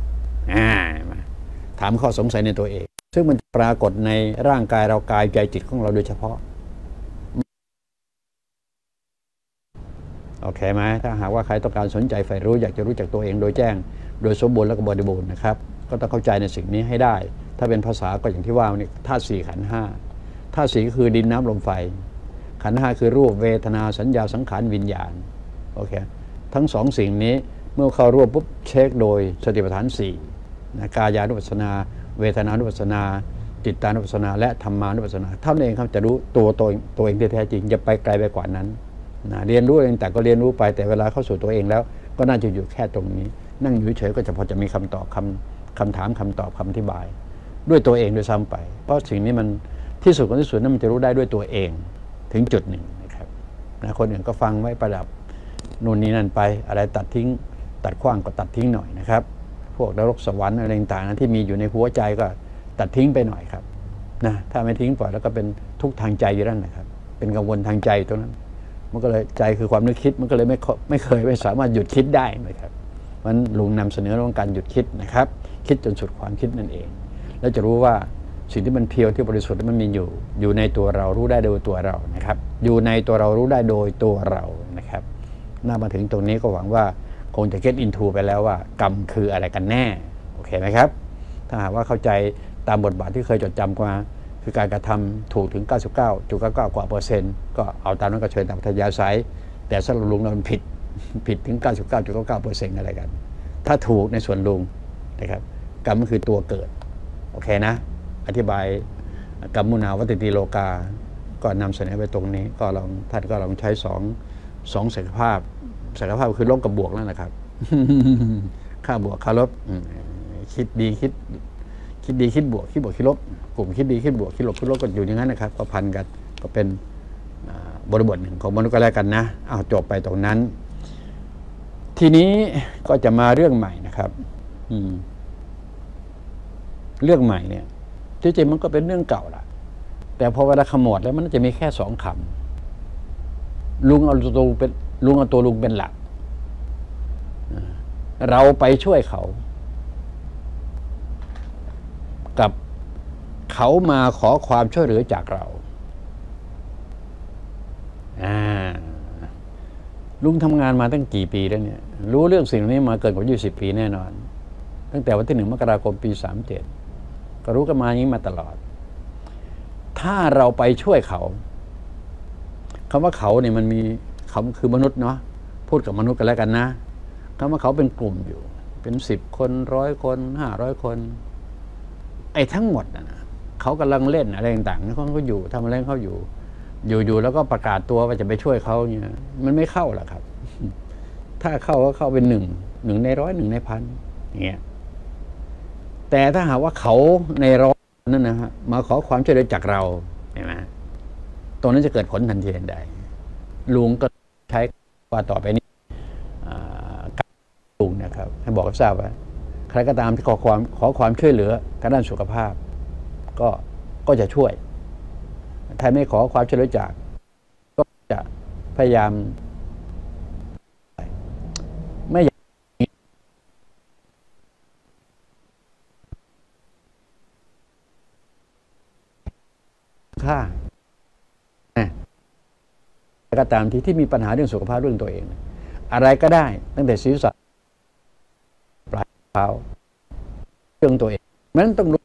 ถามข้อสงสัยในตัวเองซึ่งมันปรากฏในร่างกายเรากายใจจิตของเราโดยเฉพาะโอเคไหมถ้าหากว่าใครต้องการสนใจใฝ่รู้อยากจะรู้จักตัวเองโดยแจ้งโดยสมบูรณ์และก็บริบูรณ์นะครับก็ต้องเข้าใจในสิ่งนี้ให้ได้ถ้าเป็นภาษาก็อย่างที่ว่านี่ธาตุสี่ขันธ์ห้าธาตุสี่ก็คือดินน้ำลมไฟขันธ์ห้าคือรูปเวทนาสัญญาสังขารวิญญาณโอเคทั้งสองสิ่งนี้เมื่อเข้ารวบปุ๊บเช็คโดยสติปัฏฐานสี่นะกายานุปัสสนาเวทนานุปัสสนาจิตานุปัสสนาและธรรมานุปัสสนาเท่านั้นเองครับจะรู้ตัวตัวตัวเองที่แท้จริงอย่าไปไกลไปกว่านั้นนะเรียนรู้เองแต่ก็เรียนรู้ไปแต่เวลาเข้าสู่ตัวเองแล้วก็น่าจะอยู่แค่ตรงนี้นั่งอยู่เฉยก็จะพอจะมีคำตอบคำคำถามคำตอบคำอธิบายด้วยตัวเองด้วยซ้ำไปเพราะสิ่งนี้มันที่สุดของที่สุดนั้นมันจะรู้ได้ด้วยตัวเองถึงจุดหนึ่งนะครับนะคนอื่นก็ฟังไว้ประดับนู่นนี่นั่นไปอะไรตัดทิ้งตัดขว้างก็ตัดทิ้งหน่อยนะครับพวกนรกสวรรค์อะไรต่างๆนะที่มีอยู่ในหัวใจก็ตัดทิ้งไปหน่อยครับนะถ้าไม่ทิ้งปล่อยแล้วก็เป็นทุกข์ทางใจอยู่นั่นนะครับเป็นกังวลทางใจตรงนั้นมันก็เลยใจคือความนึกคิดมันก็เลยไม่ไม่เคยไม่สามารถหยุดคิดได้นะครับมันลุงนำเสนอเรื่องการหยุดคิดนะครับคิดจนสุดความคิดนั่นเองแล้วจะรู้ว่าสิ่งที่มันเพียวที่บริสุทธิ์มันมีอยู่อยู่ในตัวเรารู้ได้โดยตัวเรานะครับอยู่ในตัวเรารู้ได้โดยตัวเรานะครับน่ามาถึงตรงนี้ก็หวังว่าคงจะ get into ไปแล้วว่ากรรมคืออะไรกันแน่โอเคไหมครับถ้าหากว่าเข้าใจตามบทบาทที่เคยจดจำมาคือการกระทำถูกถึง เก้าสิบเก้าจุดเก้าเก้า กว่าเปอร์เซ็นต์ก็เอาตามนั้นก็เชิญตามอัธยาศัยแต่สำหรับลุงเรามันผิดผิดถึง เก้าสิบเก้าจุดเก้าเก้าเปอร์เซ็นต์ อะไรกันถ้าถูกในส่วนลุงนะครับกรรมก็คือตัวเกิดโอเคนะอธิบายกรรมมุนาวัตติโลกาก็นำเสนอไปตรงนี้ก็ลองท่านก็ลองใช้สองสองศักยภาพศักยภาพคือลบกับบวกนั่นแหละครับ ค่าบวกค่าลบคิดดีคิดคิดดีคิดบวกคิดบวกคิดลบกลุ่มคิดดีคิดบวกคิดลบคิดลบก็อยู่อย่างนั้นนะครับก็พันกันก็เป็นบริบทหนึ่งของมนุษย์ก็แล้วกันนะเอาจบไปตรงนั้นทีนี้ก็จะมาเรื่องใหม่นะครับเรื่องใหม่เนี่ยจริงๆมันก็เป็นเรื่องเก่าละแต่พอเวลาขมวดแล้วมันจะมีแค่สองคำลุงเอาตัวเป็นลุงเอาตัวลุงเป็นหลักเราไปช่วยเขากับเขามาขอความช่วยเหลือจากเราลุงทำงานมาตั้งกี่ปีแล้วเนี่ยรู้เรื่องสิ่งนี้มาเกินกว่ายี่สิบปีแน่นอนตั้งแต่วันที่หนึ่งมกราคมปีสามเจ็ดก็รู้กันมาอย่างนี้มาตลอดถ้าเราไปช่วยเขาคำว่าเขาเนี่ยมันมีคำคือมนุษย์เนาะพูดกับมนุษย์กันแล้วกันนะคำว่าเขาเป็นกลุ่มอยู่เป็นสิบคนร้อยคนห้าร้อยคนไอ้ทั้งหมดนะเขากำลังเล่นอะไรต่างๆเขาก็อยู่ทำอะไรเขาอยู่อยู่ๆแล้วก็ประกาศตัวว่าจะไปช่วยเขาเนี่ยมันไม่เข้าหรอกครับถ้าเข้าก็เข้าเป็นหนึ่งหนึ่งในร้อยหนึ่งในพันอย่างเงี้ยแต่ถ้าหากว่าเขาในร้อยนั่นนะฮะมาขอความช่วยเหลือจากเราเห็นไหมตรงนั้นจะเกิดผลทันทีทันใดลุงก็ใช้ว่าต่อไปนี้การลุงนะครับให้บอกกับทราบว่าใครก็ตามที่ขอความขอความช่วยเหลือทางด้านสุขภาพก็ก็จะช่วยถ้าไม่ขอความช่วยเหลือจากก็จะพยายามไม่อยากค่าก็ตามที่ที่มีปัญหาเรื่องสุขภาพเรื่องตัวเองอะไรก็ได้ตั้งแต่ศีรษะปลายเท้าเรื่องตัวเองนั้นต้องรู้